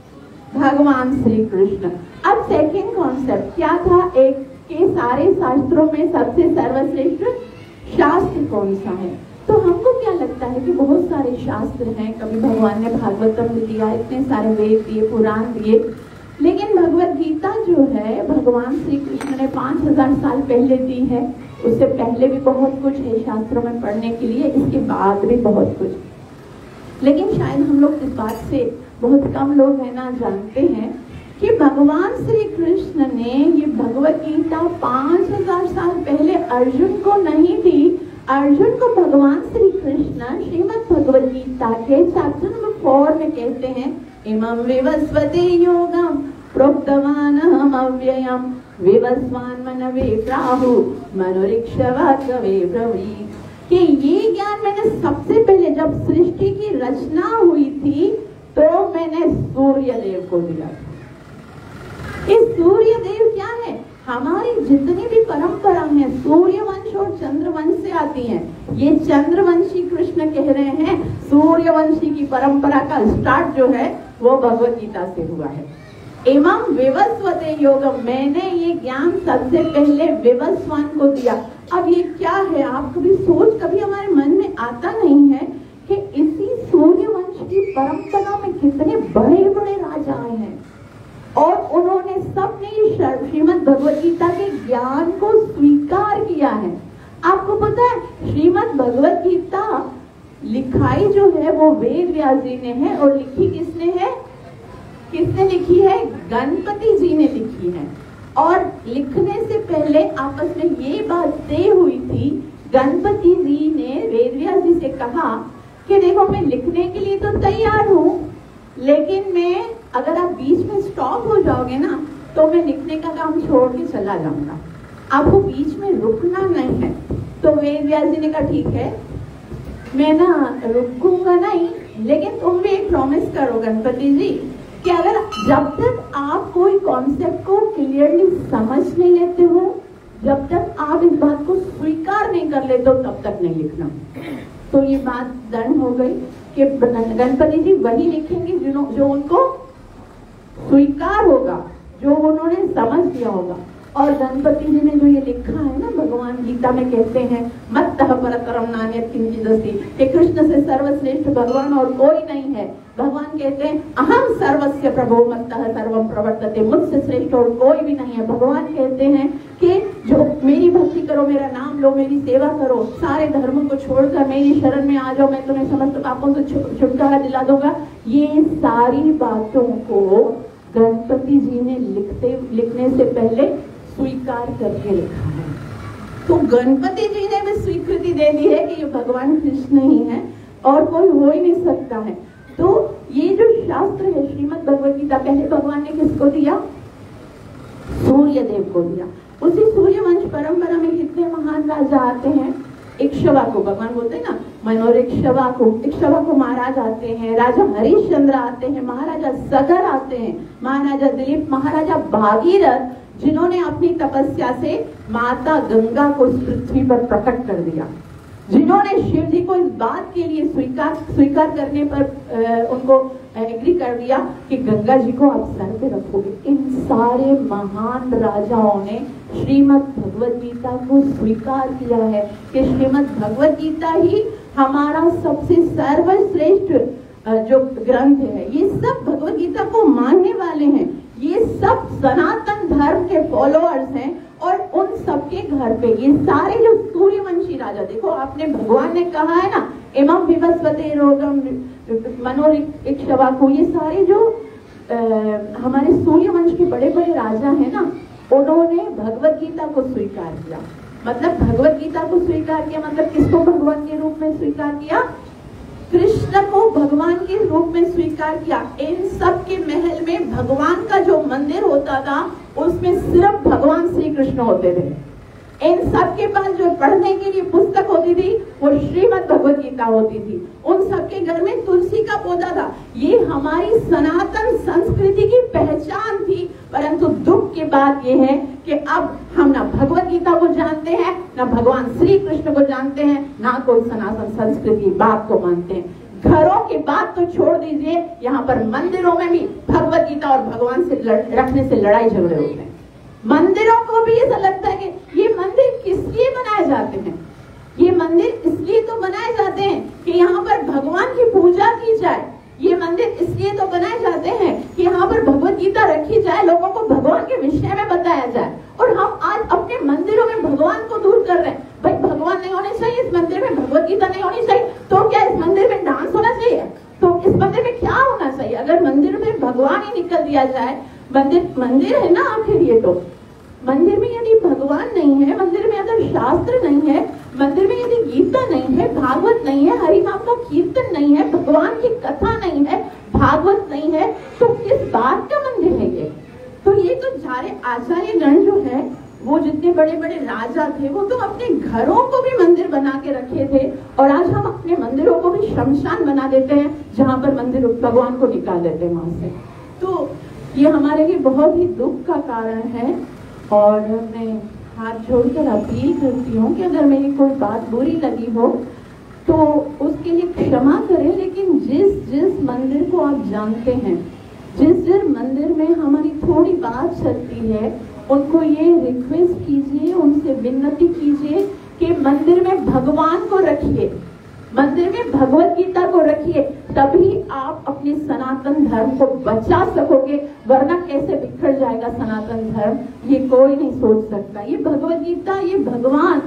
भगवान श्री कृष्ण। अब सेकंड कॉन्सेप्ट क्या था? एक के सारे शास्त्रों में सबसे सर्वश्रेष्ठ शास्त्र कौन सा है? तो हमको क्या लगता है कि बहुत सारे शास्त्र हैं, कभी भगवान ने भागवतम दिया, इतने सारे वेद दिए, पुराण दिए, लेकिन भगवत गीता जो है भगवान श्री कृष्ण ने 5000 साल पहले दी है। उससे पहले भी बहुत कुछ है शास्त्रों में पढ़ने के लिए, इसके बाद भी बहुत कुछ। लेकिन शायद हम लोग इस बात से बहुत कम लोग है ना जानते हैं कि भगवान श्री कृष्ण ने ये भगवत गीता 5000 साल पहले अर्जुन को नहीं दी। अर्जुन को भगवान श्री कृष्ण श्रीमद् भगवत गीता के चैप्टर नंबर 4 में कहते हैं, इमं विवस्वते योगम प्रोक्तवान हम अव्ययम विवस्वान मनवे प्राहु मनुरिक्षवा कवे ब्रवीत, कि ये ज्ञान मैंने सबसे पहले जब सृष्टि की रचना हुई थी तो मैंने सूर्य देव को दिया था। इस सूर्य देव क्या है? हमारी जितनी भी परंपरा है सूर्यवंश और चंद्रवंश से आती हैं। ये चंद्रवंशी कृष्ण कह रहे हैं सूर्यवंशी की परंपरा का स्टार्ट जो है वो भगवत गीता से हुआ है। इमं विवस्वते योगम, मैंने ये ज्ञान सबसे पहले विवस्वान को दिया। अब ये क्या है? आप कभी हमारे मन में आता नहीं है कि इसी सूर्यवंश की परंपरा में कितने बड़े बड़े राजा आए हैं और उन्होंने सबने श्रीमद् भगवत गीता के ज्ञान को स्वीकार किया है। आपको पता है श्रीमद् भगवत गीता लिखाई जो है वो वेद व्यास जी ने है, और लिखी किसने है? किसने लिखी है? गणपति जी ने लिखी है। और लिखने से पहले आपस में ये बात तय हुई थी, गणपति जी ने वेद व्यास जी से कहा कि देखो मैं लिखने के लिए तो तैयार हूँ, लेकिन मैं अगर आप बीच में स्टॉप हो जाओगे ना तो मैं लिखने का काम छोड़ के चला जाऊंगा, आपको बीच में रुकना नहीं है। तो वेद व्यास जी ने कहा ठीक है, मैं ना रुकूंगा नहीं, लेकिन तुम भी एक प्रॉमिस करो गणपति जी कि अगर जब तक आप कोई कॉन्सेप्ट को क्लियरली समझ नहीं लेते हो, जब तक आप इस बात को स्वीकार नहीं कर लेते हो, तब तक नहीं लिखना। तो ये बात डन हो गई कि गणपति जी वही लिखेंगे जो उनको स्वीकार होगा। जो उन्होंने समझ लिया होगा। और गणपति जी ने जो ये लिखा है ना, भगवान गीता में कहते हैं मत्तः परतरम नान्यत् किंचिदस्ति, कि कृष्ण से सर्वश्रेष्ठ भगवान और कोई नहीं है। भगवान कहते हैं अहम सर्वस्य प्रभो मत्तः सर्वम प्रवर्तते, मुझसे श्रेष्ठ और कोई भी नहीं है। भगवान कहते हैं कि जो मेरी भक्ति करो, मेरा नाम लो, मेरी सेवा करो, सारे धर्मों को छोड़कर मेरी शरण में आ जाओ, मैं तुम्हें समस्त पापों से छुटकारा दिला दूंगा। ये सारी बातों को गणपति जी ने लिखने से पहले स्वीकार करके लिखा है। तो गणपति जी ने भी स्वीकृति दे दी है कि ये भगवान कृष्ण ही है और कोई हो ही नहीं सकता है। तो ये जो शास्त्र है श्रीमद् भगवद गीता, पहले भगवान ने किसको दिया? सूर्य देव को दिया। उसी सूर्यवंश परंपरा में कितने महान राजा आते हैं। इक्ष्वाकु, भगवान बोलते हैं ना मनोर इक्ष्वाकु महाराज आते हैं, राजा हरिश्चंद्र आते हैं, महाराजा सगर आते हैं, महाराजा दिलीप, महाराजा भागीरथ, जिन्होंने अपनी तपस्या से माता गंगा को इस पृथ्वी पर प्रकट कर दिया, जिन्होंने शिव जी को इस बात के लिए स्वीकार करने पर उनको एग्री कर दिया कि गंगा जी को आप सर पे रखोगे। इन सारे महान राजाओं ने श्रीमद् भगवद गीता को स्वीकार किया है कि श्रीमद् भगवद गीता ही हमारा सबसे सर्वश्रेष्ठ जो ग्रंथ है। ये सब भगवद गीता को मानने वाले हैं, ये सब सनातन धर्म के फॉलोअर्स हैं। और उन सबके घर पे ये सारे जो सूर्यवंशी राजा, देखो आपने भगवान ने कहा है ना इमं विवस्वते रोगम मनोर इक्ष्वाकु, ये सारे जो हमारे सूर्यवंश के बड़े बड़े राजा हैं ना, उन्होंने भगवद गीता को स्वीकार किया। मतलब भगवद गीता को स्वीकार किया मतलब किसको भगवान के रूप में स्वीकार किया? कृष्ण को भगवान के रूप में स्वीकार किया। इन सब के महल में भगवान का जो मंदिर होता था उसमें सिर्फ भगवान श्री कृष्ण होते थे। इन सब के पास जो पढ़ने के लिए पुस्तक होती थी वो श्रीमद् भगवद गीता होती थी। उन सबके घर में तुलसी का पौधा था। ये हमारी सनातन संस्कृति की पहचान थी। परंतु दुख की बात ये है कि अब हम ना भगवद गीता को जानते हैं, ना भगवान श्री कृष्ण को जानते हैं, ना कोई सनातन संस्कृति बात को मानते हैं। घरों की बात तो छोड़ दीजिए, यहाँ पर मंदिरों में भी भगवद गीता और भगवान से रखने से लड़ाई झगड़े होते हैं। मंदिरों को भी ऐसा लगता है कि ये मंदिर किस लिए बनाए जाते हैं? ये मंदिर इसलिए तो बनाए जाते हैं कि यहाँ पर भगवान की पूजा की जाए। ये मंदिर इसलिए तो बनाए जाते हैं कि यहाँ पर भगवद गीता रखी जाए, लोगों को भगवान के विषय में बताया जाए। और हम आज अपने मंदिरों में भगवान को दूर कर रहे हैं। भाई भगवान नहीं होने चाहिए इस मंदिर में, भगवद गीता नहीं होनी चाहिए, तो क्या इस मंदिर में डांस होना चाहिए? तो इस मंदिर में क्या होना चाहिए? अगर मंदिर में भगवान ही निकल दिया जाए, मंदिर है ना आखिर ये तो, मंदिर में यदि भगवान नहीं है, मंदिर में अगर शास्त्र नहीं है, मंदिर में यदि गीता नहीं है, भागवत नहीं है, हरि नाम का कीर्तन नहीं है, भगवान की कथा नहीं है, भागवत नहीं है, तो किस बात का मंदिर है ये? तो ये तो सारे आचार्यगण जो है, वो जितने बड़े बड़े राजा थे, वो तो अपने घरों को भी मंदिर बना के रखे थे। और आज हम अपने मंदिरों को भी शमशान बना देते हैं, जहाँ पर मंदिर भगवान को निकाल देते हैं वहां से। तो ये हमारे लिए बहुत ही दुख का कारण है। और मैं हाथ जोड़कर अपील करती हूँ कि अगर मेरी कोई बात बुरी लगी हो तो उसके लिए क्षमा करें। लेकिन जिस मंदिर को आप जानते हैं, जिस मंदिर में हमारी थोड़ी बात चलती है, उनको ये रिक्वेस्ट कीजिए, उनसे विनती कीजिए कि मंदिर में भगवान को रखिए, मंदिर में भगवद गीता को रखिए, तभी आप अपने सनातन धर्म को बचा सकोगे। वरना कैसे बिखर जाएगा सनातन धर्म, ये कोई नहीं सोच सकता। ये भगवद गीता, ये भगवान,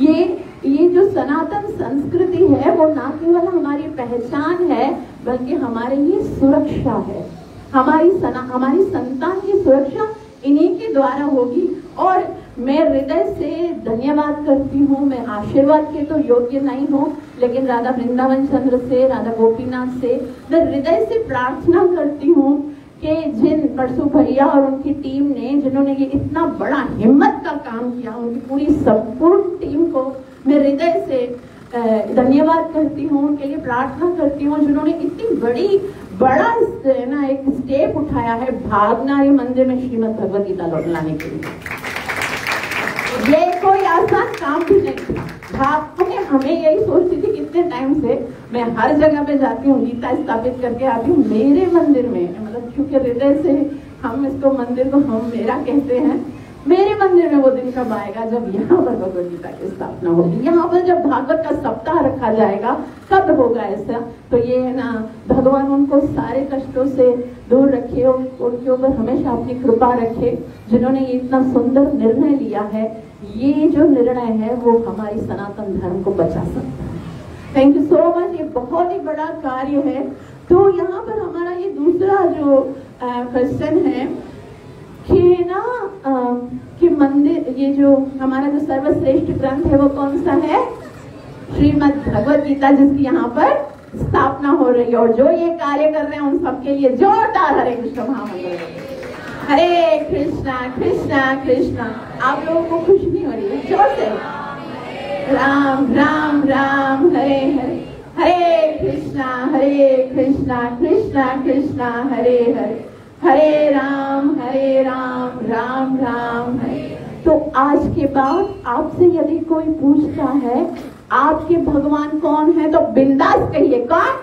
ये जो सनातन संस्कृति है, वो ना केवल हमारी पहचान है बल्कि हमारे लिए सुरक्षा है। हमारी संतान की सुरक्षा इन्हीं के द्वारा होगी। और मैं हृदय से धन्यवाद करती हूँ। मैं आशीर्वाद के तो योग्य नहीं हूँ, लेकिन राधा वृंदावन चंद्र से, राधा गोपीनाथ से मैं हृदय से प्रार्थना करती हूँ कि जिन परसू भैया और उनकी टीम ने, जिन्होंने ये इतना बड़ा हिम्मत का काम किया, उनकी पूरी संपूर्ण टीम को मैं हृदय से धन्यवाद करती हूँ, उनके लिए प्रार्थना करती हूँ, जिन्होंने इतनी बड़ा ना एक स्टेप उठाया है भागना ये मंदिर में श्रीमद् भगवद गीता लौट लाने के लिए। ये कोई आसान काम भी नहीं था। हमें यही सोचती थी कितने टाइम से, मैं हर जगह पे जाती हूँ, गीता स्थापित करके आती हूँ मेरे मंदिर में, मतलब क्योंकि हृदय से हम इसको मंदिर को हम मेरा कहते हैं। मेरे मंदिर में वो दिन कब आएगा जब यहाँ पर भगवद गीता की स्थापना होगी, यहाँ पर जब भागवत का सप्ताह रखा जाएगा, कब होगा ऐसा? तो ये है ना, भगवान उनको सारे कष्टों से दूर रखे, उनके ऊपर हमेशा अपनी कृपा रखे, जिन्होंने ये इतना सुंदर निर्णय लिया है। ये जो निर्णय है वो हमारी सनातन धर्म को बचा सकता है। Thank you so much. ये बहुत ही बड़ा कार्य है। तो यहाँ पर हमारा ये दूसरा जो क्वेश्चन है कि ना कि मंदिर, ये जो हमारा जो सर्वश्रेष्ठ ग्रंथ है वो कौन सा है? श्रीमद् भगवद गीता, जिसकी यहाँ पर स्थापना हो रही है। और जो ये कार्य कर रहे हैं उन सबके लिए जोरदार हरे कृष्ण महामंत्र। हरे कृष्णा कृष्णा कृष्णा। आप लोगों को खुश नहीं हो रही है? जोर से राम राम राम हरे हरे, हरे कृष्णा कृष्णा कृष्णा हरे हरे, हरे राम राम राम हरे। तो आज के बाद आपसे यदि कोई पूछता है आपके भगवान कौन है, तो बिंदास कहिए कौन?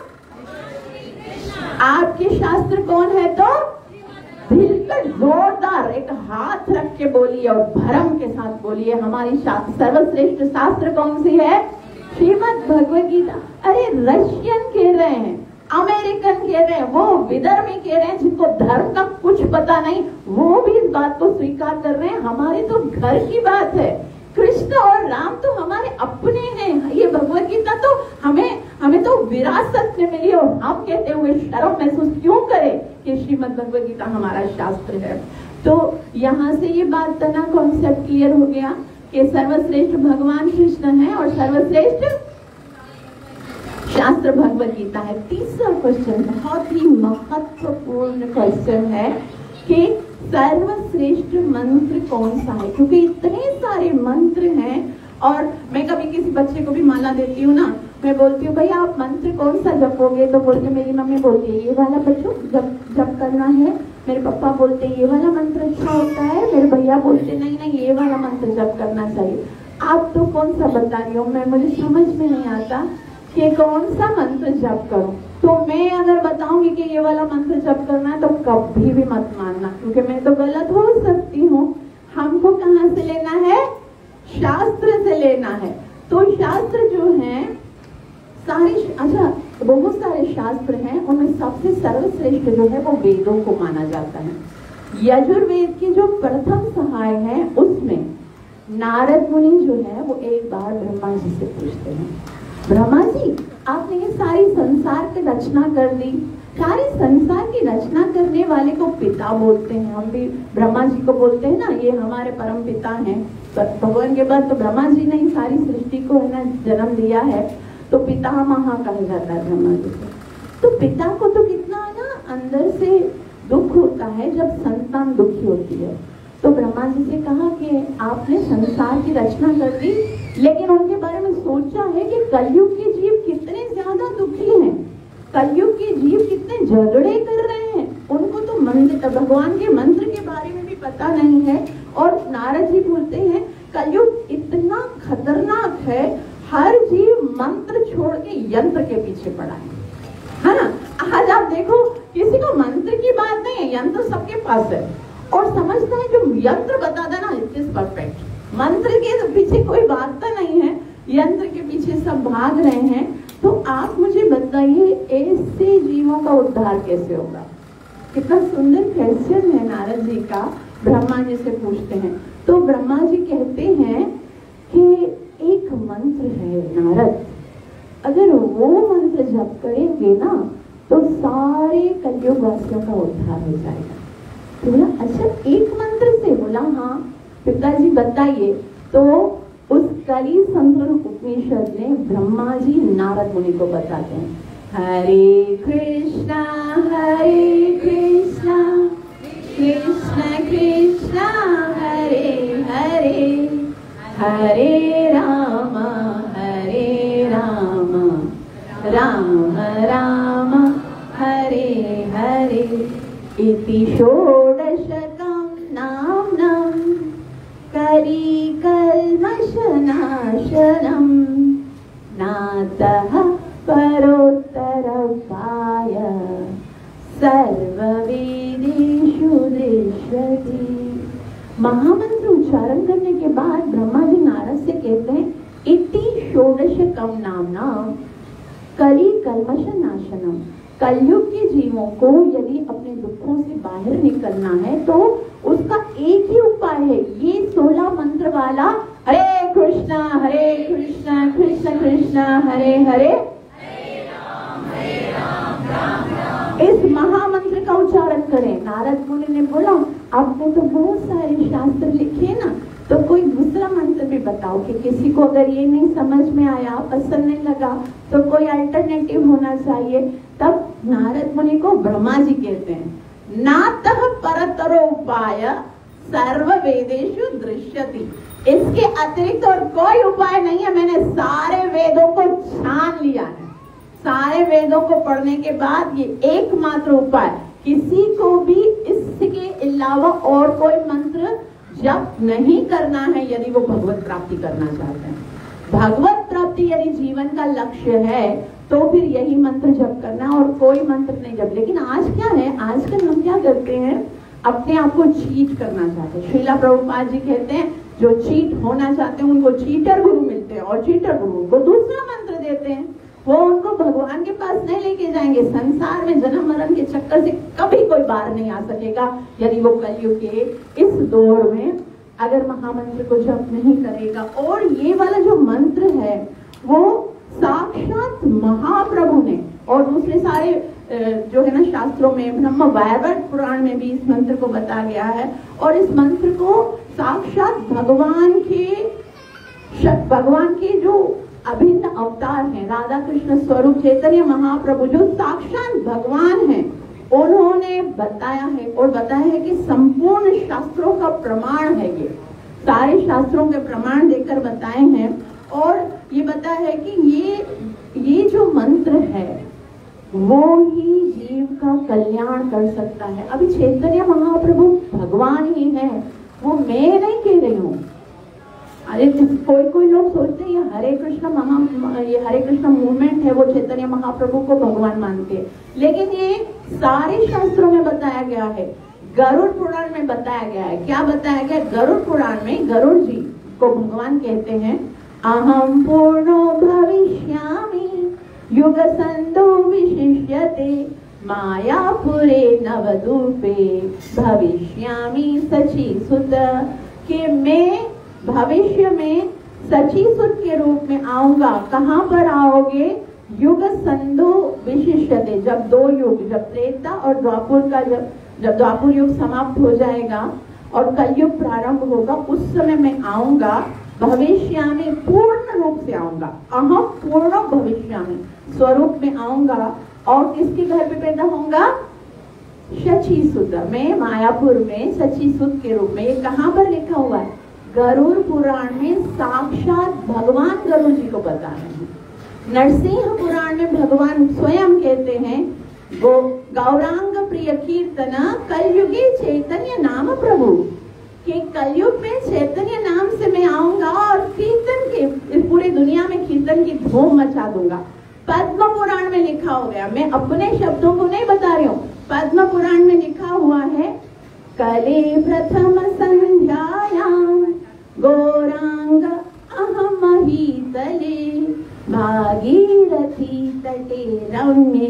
आपके शास्त्र कौन है? तो दिलकर जोरदार एक हाथ रख के बोलिए और भरम के साथ बोलिए, हमारी सर्वश्रेष्ठ शास्त्र कौन सी है? श्रीमद् भगवद गीता। अरे रशियन कह रहे हैं, अमेरिकन कह रहे हैं, वो विदर्भी कह रहे हैं, जिनको धर्म का कुछ पता नहीं, वो भी इस बात को स्वीकार कर रहे हैं। हमारे तो घर की बात है। कृष्ण और राम तो हमारे अपने हैं। ये भगवद गीता तो हमें तो विरासत में मिली, और हम कहते हुए शर्म महसूस क्यों करें कि श्रीमद् भगवद गीता हमारा शास्त्र है। तो यहाँ से ये बात तना कॉन्सेप्ट क्लियर हो गया कि सर्वश्रेष्ठ भगवान कृष्ण है और सर्वश्रेष्ठ शास्त्र भगवद गीता है। तीसरा क्वेश्चन बहुत ही महत्वपूर्ण क्वेश्चन है कि सर्वश्रेष्ठ मंत्र कौन सा है, क्योंकि इतने सारे मंत्र हैं। और मैं कभी किसी बच्चे को भी माला देती हूँ ना, मैं बोलती हूँ भैया आप मंत्र कौन सा जपोगे, तो बोलते मेरी मम्मी बोलती है ये वाला बच्चों जप करना है, मेरे पापा बोलते ये वाला मंत्र अच्छा होता है, मेरे भैया बोलते नहीं ये वाला मंत्र जप करना चाहिए। आप तो कौन सा बता रही हो? मुझे समझ में नहीं आता कि कौन सा मंत्र जप करूं। तो मैं अगर बताऊंगी कि ये वाला मंत्र जप करना है तो कभी भी मत मानना, क्योंकि मैं तो गलत हो सकती हूँ। हमको कहाँ से लेना है? शास्त्र से लेना है। तो शास्त्र जो है सारे, अच्छा बहुत सारे शास्त्र हैं, उनमें सबसे सर्वश्रेष्ठ जो है वो वेदों को माना जाता है। यजुर्वेद की जो प्रथम सहाय है उसमें नारद मुनि जो है वो एक बार ब्रह्मा जी से पूछते हैं, ब्रह्मा जी आपने ये सारी संसार की रचना कर दी, सारे संसार की रचना करने वाले को पिता बोलते हैं, हम भी ब्रह्मा जी को बोलते हैं ना, ये हमारे परम पिता हैं। भगवान के बाद तो ब्रह्मा जी ने सारी सृष्टि को है ना जन्म दिया है, तो पितामह कहा जाता है ब्रह्मा जी को। तो पिता को तो कितना ना अंदर से दुख होता है जब संतान दुखी होती है। तो ब्रह्मा जी से कहा कि आपने संसार की रचना कर दी, लेकिन उनके बारे में सोचा है कि कलयुग के जीव कितने ज्यादा दुखी हैं, कलयुग के जीव कितने झगड़े कर रहे हैं, उनको तो मंत्र भगवान के मंत्र के बारे में भी पता नहीं है। और नारद जी बोलते हैं कलयुग इतना खतरनाक है, हर जीव मंत्र छोड़ के यंत्र के पीछे पड़ा है ना। आज आप देखो किसी को मंत्र की बात नहीं है, यंत्र सबके पास है और समझता है जो यंत्र बता देना इट इज परफेक्ट। मंत्र के पीछे कोई बात तो नहीं है, यंत्र के पीछे सब भाग रहे हैं। तो आप मुझे बताइए ऐसे जीवों का उद्धार कैसे होगा? कितना सुंदर क्वेश्चन है नारद जी का, ब्रह्मा जी से पूछते हैं। तो ब्रह्मा जी कहते हैं कि एक मंत्र है नारद, अगर वो मंत्र जप करेंगे ना तो सारे कलयुग वासियों का उद्धार हो जाएगा। तो बोला अच्छा एक मंत्र से? बोला हाँ पिताजी बताइए। तो उस कली संतरण उपनिषद में ब्रह्मा जी नारद मुनि को बताते हैं, हरे कृष्णा कृष्णा कृष्णा हरे हरे, हरे राम राम राम हरे हरे, इति षोडशकं नाम्नं कलिकल्मषनाशनं, नातः परोत्तरोपाय सर्ववेदेषु महामंत्र उच्चारण करने के बाद ब्रह्मा जी नारद से कहते हैं, इति षोडशकम नामनाम कली कल्मष नाशनम। कलयुग के जीवों को यदि अपने दुखों से बाहर निकलना है तो उसका एक ही उपाय है, ये 16 मंत्र वाला हरे कृष्णा कृष्ण कृष्ण हरे हरे, इस महामंत्र का उच्चारण करें। नारद मुनि ने बोला, आपने तो बहुत सारे शास्त्र लिखे ना, तो कोई दूसरा मंत्र भी बताओ कि किसी को अगर ये नहीं समझ में आया, पसंद नहीं लगा, तो कोई अल्टरनेटिव होना चाहिए। तब नारद मुनि को ब्रह्मा जी कहते हैं, नातः परतरो उपाय सर्व वेदेषु दृश्यति। इसके अतिरिक्त और कोई उपाय नहीं है, मैंने सारे वेदों को छान लिया है। सारे वेदों को पढ़ने के बाद ये एकमात्र उपाय, किसी को भी इसके अलावा और कोई मंत्र जप नहीं करना है यदि वो भगवत प्राप्ति करना चाहते हैं। भगवत प्राप्ति यदि जीवन का लक्ष्य है तो फिर यही मंत्र जप करना है और कोई मंत्र नहीं जप। लेकिन आज क्या है, आजकल हम क्या करते हैं, अपने आप को चीट करना चाहते हैं। श्रीला प्रभुपाद जी कहते हैं, जो चीट होना चाहते हैं उनको चीटर गुरु मिलते हैं, और चीटर गुरु को दूसरा मंत्र देते हैं, वो उनको भगवान के पास नहीं लेके जाएंगे। संसार में जन्म मरण के चक्कर से कभी कोई बाहर नहीं आ सकेगा यदि वो कलयुग के इस दौर में अगर महामंत्र को जप नहीं करेगा। और ये वाला जो मंत्र है वो साक्षात महाप्रभु ने, और दूसरे सारे जो है ना शास्त्रों में, ब्रह्म वैवर्त पुराण में भी इस मंत्र को बताया गया है। और इस मंत्र को साक्षात भगवान के जो अभिन्न अवतार हैं, राधा कृष्ण स्वरूप चैतन्य महाप्रभु जो साक्षात भगवान हैं, उन्होंने बताया है। और बताया है कि संपूर्ण शास्त्रों का प्रमाण है, ये सारे शास्त्रों के प्रमाण देकर बताए हैं। और ये बताया है कि ये जो मंत्र है वो ही जीव का कल्याण कर सकता है। अभी चैतन्य महाप्रभु भगवान ही है, वो मैं नहीं कह रही हूँ। अरे कोई लोग सोचते हैं ये हरे कृष्ण मूवमेंट है, वो चैतन्य महाप्रभु को भगवान मानते हैं, लेकिन ये सारे शास्त्रों में बताया गया है। गरुड़ पुराण में बताया गया है। क्या बताया गया? गरुड़ पुराण में गरुड़ जी को भगवान कहते हैं, अहम पूर्णो भविष्यामि युग संतो विशिष्यते मायापुरे नवदूपे भविष्यामि सची सुत। कि मैं भविष्य में सची सुत के रूप में आऊंगा। कहाँ पर आओगे? युग संधो विशिष्यते, जब दो युग, जब त्रेता और द्वापुर का जब द्वापुर युग समाप्त हो जाएगा और कलयुग प्रारंभ होगा, उस समय मैं आऊंगा। भविष्यामि, पूर्ण रूप से आऊंगा। अहम पूर्ण भविष्यामि, स्वरूप में आऊंगा। और किसके घर पे पैदा होऊंगा? शची सुत, मैं मायापुर में सची सुत के रूप में। ये कहाँ पर लिखा हुआ है? गरुड़ पुराण में साक्षात भगवान गरुड़ जी को बता रहे हैं। नरसिंह पुराण में भगवान स्वयं कहते हैं, गौरांग प्रिय कीर्तन कलयुगे चैतन्य नाम प्रभु, कि कलयुग में चैतन्य नाम से मैं आऊंगा और कीर्तन के पूरी दुनिया में कीर्तन की धूम मचा दूंगा। पद्म पुराण में लिखा हो गया, मैं अपने शब्दों को नहीं बता रही हूँ, पद्म पुराण में लिखा हुआ है, कले प्रथम संध्यायाम गौरांग अहम महीतले भागीरथी तटे रम्ये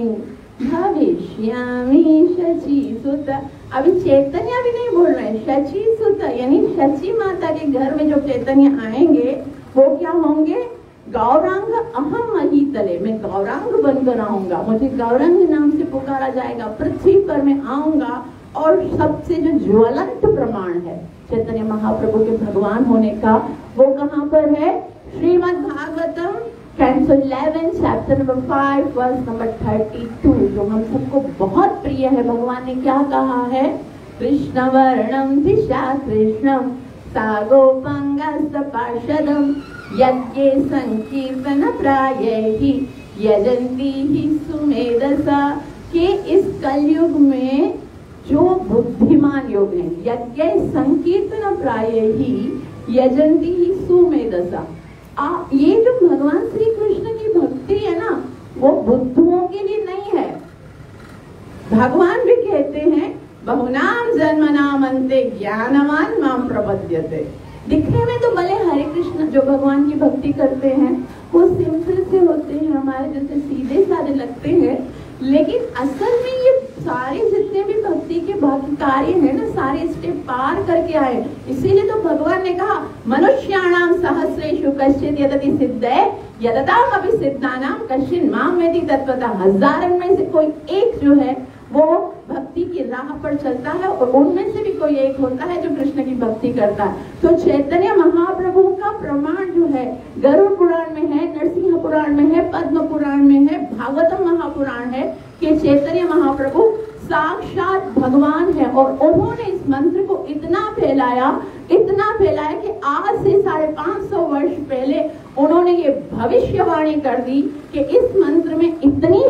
भविष्यामि शची सुत। अभी चैतन्य भी नहीं बोल रहे, शची सुत, यानी शची माता के घर में जो चैतन्य आएंगे वो क्या होंगे? गौरांग अहम महीतले, मैं गौरांग बनकर आऊंगा, मुझे गौरांग नाम से पुकारा जाएगा। पृथ्वी पर मैं आऊंगा। और सबसे जो ज्वलंत प्रमाण है चैतन्य महाप्रभु के भगवान होने का, वो कहाँ पर है? Shrimad Bhagavatam canto 11 chapter number 5 verse number 32, जो हम सबको बहुत प्रिय है। भगवान ने क्या कहा है? कृष्ण वर्णम दिशा कृष्णम सागोपंगस्त पार्षदम यज्ञे संकीर्तन प्रायैहि यजन्ति हि सुमेधसा। कि इस कलयुग में जो बुद्धिमान योग है, यज्ञ संकीर्तन प्रायैहि यजन्ति हि सुमेधसा। ये जो भगवान श्री कृष्ण की भक्ति है ना, वो बुद्धुओं के लिए नहीं है। भगवान भी कहते हैं बहुनाम जन्मनाम अन्ते ज्ञानवान माम प्रपद्यते। दिखने में तो भले हरे कृष्ण जो भगवान की भक्ति करते हैं वो सिंपल से होते हैं, हमारे जैसे सीधे साधे लगते हैं, लेकिन असल में ये सारे जितने भी भक्ति के बाकी कार्य है ना, सारे स्टेप पार करके आए। इसीलिए तो भगवान ने कहा मनुष्याणाम सहस्रेषु कश्चित् यदति सिद्धे यदताम अपि सिद्धानाम कश्चिन् माम वेति तत्वतः। हजारों में से कोई एक जो है वो भक्ति की राह पर चलता है और उनमें से भी कोई एक होता है जो कृष्ण की भक्ति करता है। तो चैतन्य महाप्रभु का प्रमाण जो है गरुड़ पुराण में है, नरसिंह पुराण में है, पद्म पुराण में है, भागवतम महापुराण है कि चैतन्य महाप्रभु साक्षात भगवान है। और उन्होंने इस मंत्र को इतना फैलाया कि आज से 550 वर्ष पहले उन्होंने ये भविष्यवाणी कर दी कि इस मंत्र में इतनी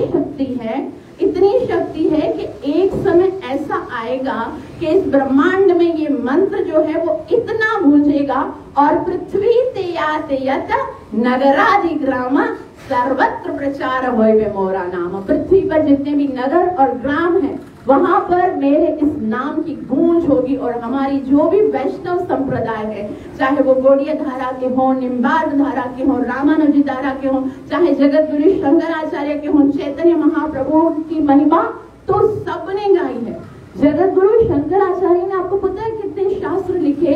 शक्ति है कि एक समय ऐसा आएगा कि इस ब्रह्मांड में ये मंत्र जो है वो इतना गूंजेगा और पृथ्वी ते याते यत नगरादि ग्राम सर्वत्र प्रचार होए मोरा नाम। पृथ्वी पर जितने भी नगर और ग्राम हैं वहां पर मेरे इस नाम की गूंज होगी। और हमारी जो भी वैष्णव संप्रदाय है, चाहे वो गौड़ीय धारा के हों, निम्बार्क धारा के हों, रामानुजी धारा के हों, चाहे जगत गुरु शंकराचार्य के हों, चैतन्य महाप्रभु की महिमा तो सबने गाई है। जगत गुरु शंकराचार्य ने आपको पता है कितने शास्त्र लिखे,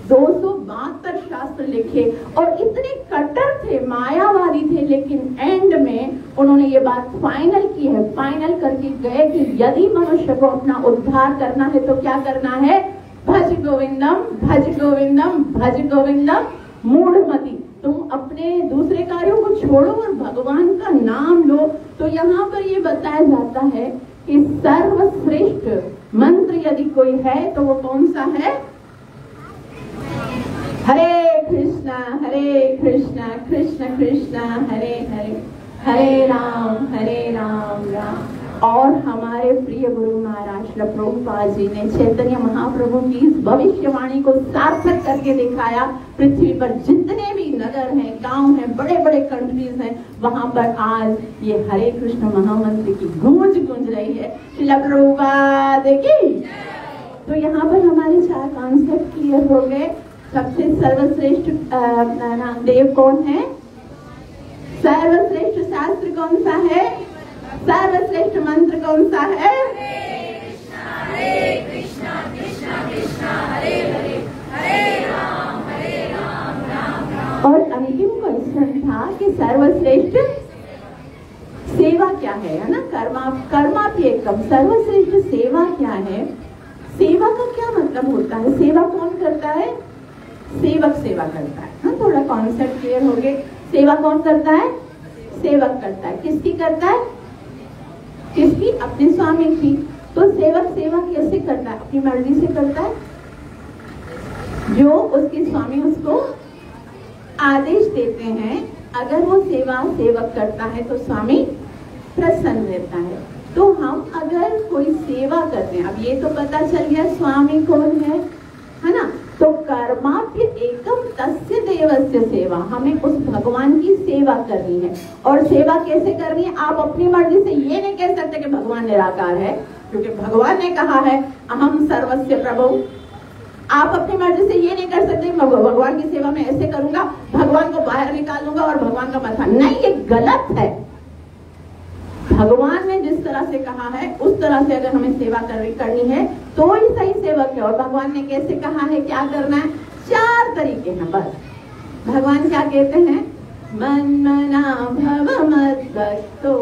272 शास्त्र लिखे और इतने कट्टर थे, मायावादी थे, लेकिन एंड में उन्होंने ये बात फाइनल की है। फाइनल करके गए कि यदि मनुष्य को अपना उद्धार करना है तो क्या करना है, भज गोविंदम भज गोविंदम भज गोविंदम मूढ़मति। तुम अपने दूसरे कार्यों को छोड़ो और भगवान का नाम लो। तो यहाँ पर ये बताया जाता है कि सर्वश्रेष्ठ मंत्र यदि कोई है तो वो कौन सा है, हरे कृष्णा कृष्ण कृष्ण हरे हरे, हरे राम राम। और हमारे प्रिय गुरु महाराज श्री प्रभुपाद जी ने चैतन्य महाप्रभु की इस भविष्यवाणी को सार्थक करके दिखाया। पृथ्वी पर जितने भी नगर हैं, गांव हैं, बड़े बड़े कंट्रीज हैं, वहां पर आज ये हरे कृष्ण महामंत्र की गूंज रही है। श्री प्रभुपाद की। तो यहाँ पर हमारे 4 कॉन्सेप्ट क्लियर हो गए। सबसे सर्वश्रेष्ठ देव कौन है, सर्वश्रेष्ठ शास्त्र कौन सा है, सर्वश्रेष्ठ मंत्र कौन सा है, हरे कृष्णा कृष्णा कृष्णा हरे हरे, हरे राम राम राम। और अंतिम क्वेश्चन था कि सर्वश्रेष्ठ सेवा क्या है ना, कर्माप्येकम। सर्वश्रेष्ठ सेवा क्या है, सेवा का क्या मतलब होता है, सेवा कौन करता है, सेवक सेवा करता है ना। थोड़ा कॉन्सेप्ट क्लियर हो गए। सेवा कौन करता है, सेवक करता है। किसकी करता है, किसकी, अपने स्वामी की। तो सेवक सेवा कैसे करता है, अपनी मर्जी से करता है। जो उसके स्वामी उसको आदेश देते हैं, अगर वो सेवा सेवक करता है तो स्वामी प्रसन्न रहता है। तो हम अगर कोई सेवा करते हैं, अब ये तो पता चल गया स्वामी कौन है ना। तो कर्माप्य एकम तस्य देवस्य सेवा, हमें उस भगवान की सेवा करनी है। और सेवा कैसे करनी है, आप अपनी मर्जी से ये नहीं कह सकते कि भगवान निराकार है, क्योंकि भगवान ने कहा है अहम सर्वस्य प्रभु। आप अपनी मर्जी से ये नहीं कर सकते भगवान की सेवा में ऐसे करूंगा, भगवान को बाहर निकाल दूंगा और भगवान का माथा, नहीं, ये गलत है। भगवान ने जिस तरह से कहा है उस तरह से अगर हमें सेवा करनी है तो ही सही सेवक है। और भगवान ने कैसे कहा है, क्या करना है, 4 तरीके हैं बस। भगवान क्या कहते हैं, मन मना भव मद्भक्तो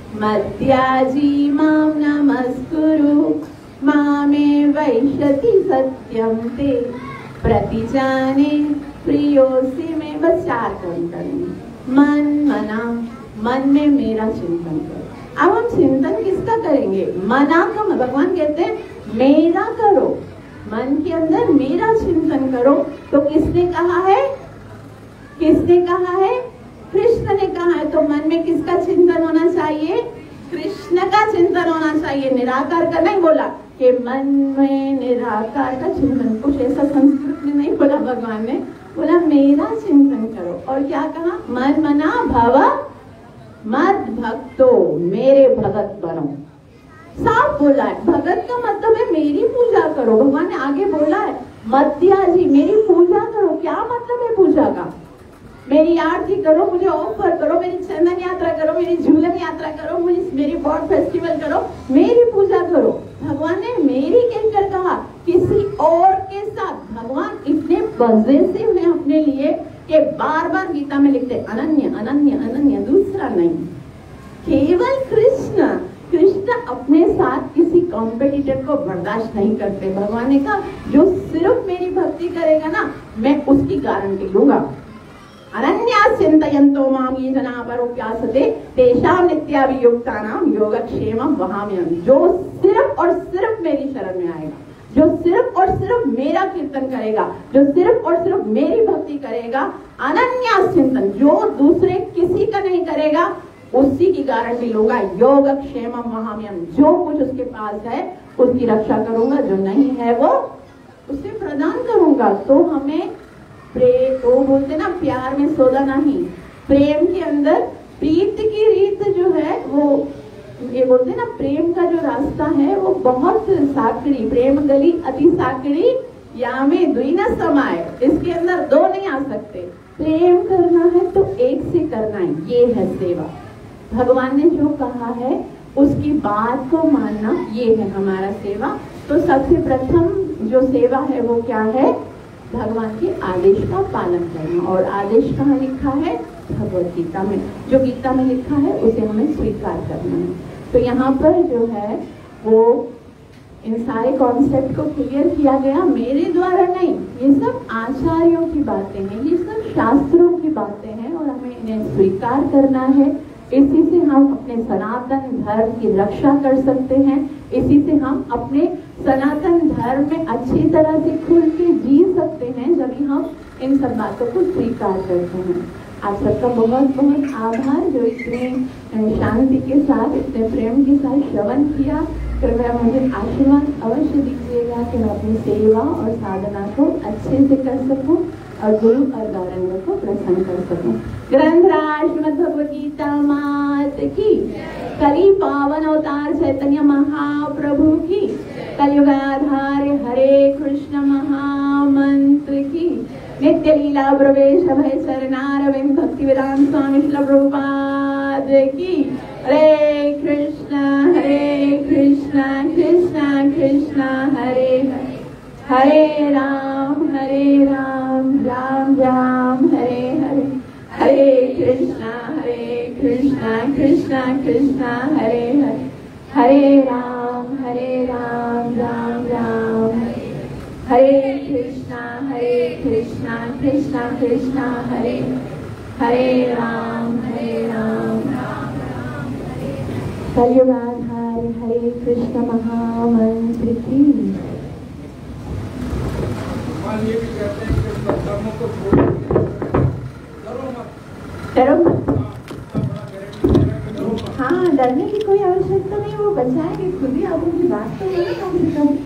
मद्याजी माम नमस्कुरु मामे वैशति सत्यम ते प्रतिजाने प्रियोसी में। बस 4 काम करेंगे। मन मना, मन में मेरा चिंतन करो। अब हम चिंतन किसका करेंगे, मना का, भगवान कहते हैं मेरा करो, मन के अंदर मेरा चिंतन करो। तो किसने कहा है, किसने कहा है, कृष्ण ने कहा है। तो मन में किसका चिंतन होना चाहिए, कृष्ण का चिंतन होना चाहिए, निराकार का नहीं बोला कि मन में निराकार का चिंतन। कुछ ऐसा संस्कृत में नहीं बोला भगवान ने, बोला मेरा चिंतन करो। और क्या कहा, मन मना भव मद भक्तो, मेरे भगत बनो। साफ बोला है। भगत का मतलब है मेरी पूजा करो। भगवान ने आगे बोला है मध्या जी मेरी पूजा करो। क्या मतलब है पूजा का? मेरी आरती करो, मुझे ऑफर करो, मेरी चंदन यात्रा करो, मेरी झूलन यात्रा करो, मेरी बॉड फेस्टिवल करो, मेरी पूजा करो। भगवान ने मेरी कहकर कहा, किसी और के साथ। भगवान इतने पॉजिटिव हैं अपने लिए कि बार बार गीता में लिखते अनन्य अनन्य अनन्य, दूसरा नहीं, केवल कृष्ण। कृष्ण अपने साथ किसी कॉम्पिटिटर को बर्दाश्त नहीं करते। भगवान ने कहा जो सिर्फ मेरी भक्ति करेगा ना, मैं उसकी गारंटी लूंगा। अनन्या चिंतयन्तो माम ये जना परोप्यासते तेषां नित्याभियुक्तानां योगक्षेमं वहाम्यहम्। जो सिर्फ और सिर्फ मेरी शरण में आएगा, जो सिर्फ और सिर्फ मेरा कीर्तन करेगा, जो सिर्फ और सिर्फ मेरी भक्ति करेगा, अनन्या चिंतन, जो दूसरे किसी का नहीं करेगा, उसी की गारंटी लूंगा। योगक्षेमं वहाम्यहम्। जो कुछ उसके पास है उसकी रक्षा करूंगा, जो नहीं है वो उसे प्रदान करूंगा। तो हमें प्रेम, वो बोलते ना प्यार में सौदा नहीं, प्रेम के अंदर प्रीत की रीत जो है वो, ये बोलते ना प्रेम का जो रास्ता है वो बहुत साकड़ी, प्रेम गली अति साकड़ी या में दुई न समाए। इसके अंदर दो नहीं आ सकते। प्रेम करना है तो एक से करना है, ये है सेवा। भगवान ने जो कहा है उसकी बात को मानना, ये है हमारा सेवा। तो सबसे प्रथम जो सेवा है वो क्या है? भगवान के आदेश का पालन करना। और आदेश कहाँ लिखा है? भगवत गीता में। जो गीता में लिखा है उसे हमें स्वीकार करना है। तो यहाँ पर जो है वो इन सारे कॉन्सेप्ट को क्लियर किया गया मेरे द्वारा नहीं, ये सब आचार्यों की बातें हैं, ये सब शास्त्रों की बातें हैं और हमें इन्हें स्वीकार करना है। इसी से हम अपने सनातन धर्म की रक्षा कर सकते हैं। इसी से हम अपने सनातन धर्म में अच्छी तरह से खुल के जी सकते हैं, जब हम इन सब बातों को स्वीकार करते हैं। आप सबका बहुत बहुत आभार जो इतने शांति के साथ, इतने प्रेम के साथ श्रवण किया। कृपया मुझे आशीर्वाद अवश्य दीजिएगा कि मैं अपनी सेवा और साधना को अच्छे से कर सकूं और गुरु और गौरंग को प्रसन्न कर सकूं। ग्रंथराज श्रीमद् भगवद गीता मात की, कली पावन अवतार चैतन्य महाप्रभु की, कलयुगाधार हरे कृष्ण महामंत्र की, नित्य लीला प्रवेश भय चरणारविंद भक्ति वेदांत स्वामी श्रील प्रभुपाद की। हरे कृष्ण कृष्ण कृष्ण हरे हरे, हरे राम राम राम हरे हरे, हरे कृष्ण कृष्ण कृष्ण हरे हरे, हरे राम राम राम हरे कृष्ण कृष्ण कृष्ण हरे हरे, राम कलयुगाधार हरे कृष्ण महामंत्र की। ये भी कहते हैं कि धर्मों को डरो मत। हाँ, डरने की कोई आवश्यकता नहीं, वो बचाएंगे खुद ही। आप उनकी बात तो नहीं कम से कम।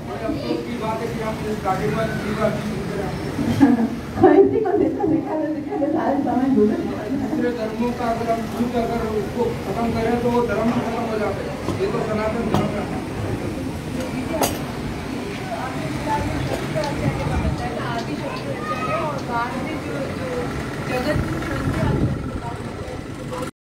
इसी को दिखा सारे समय दूसरे धर्मों का अगर हम अगर उसको खत्म करें तो वो धर्म खत्म हो जाते हैं। ये तो सनातन धर्म है।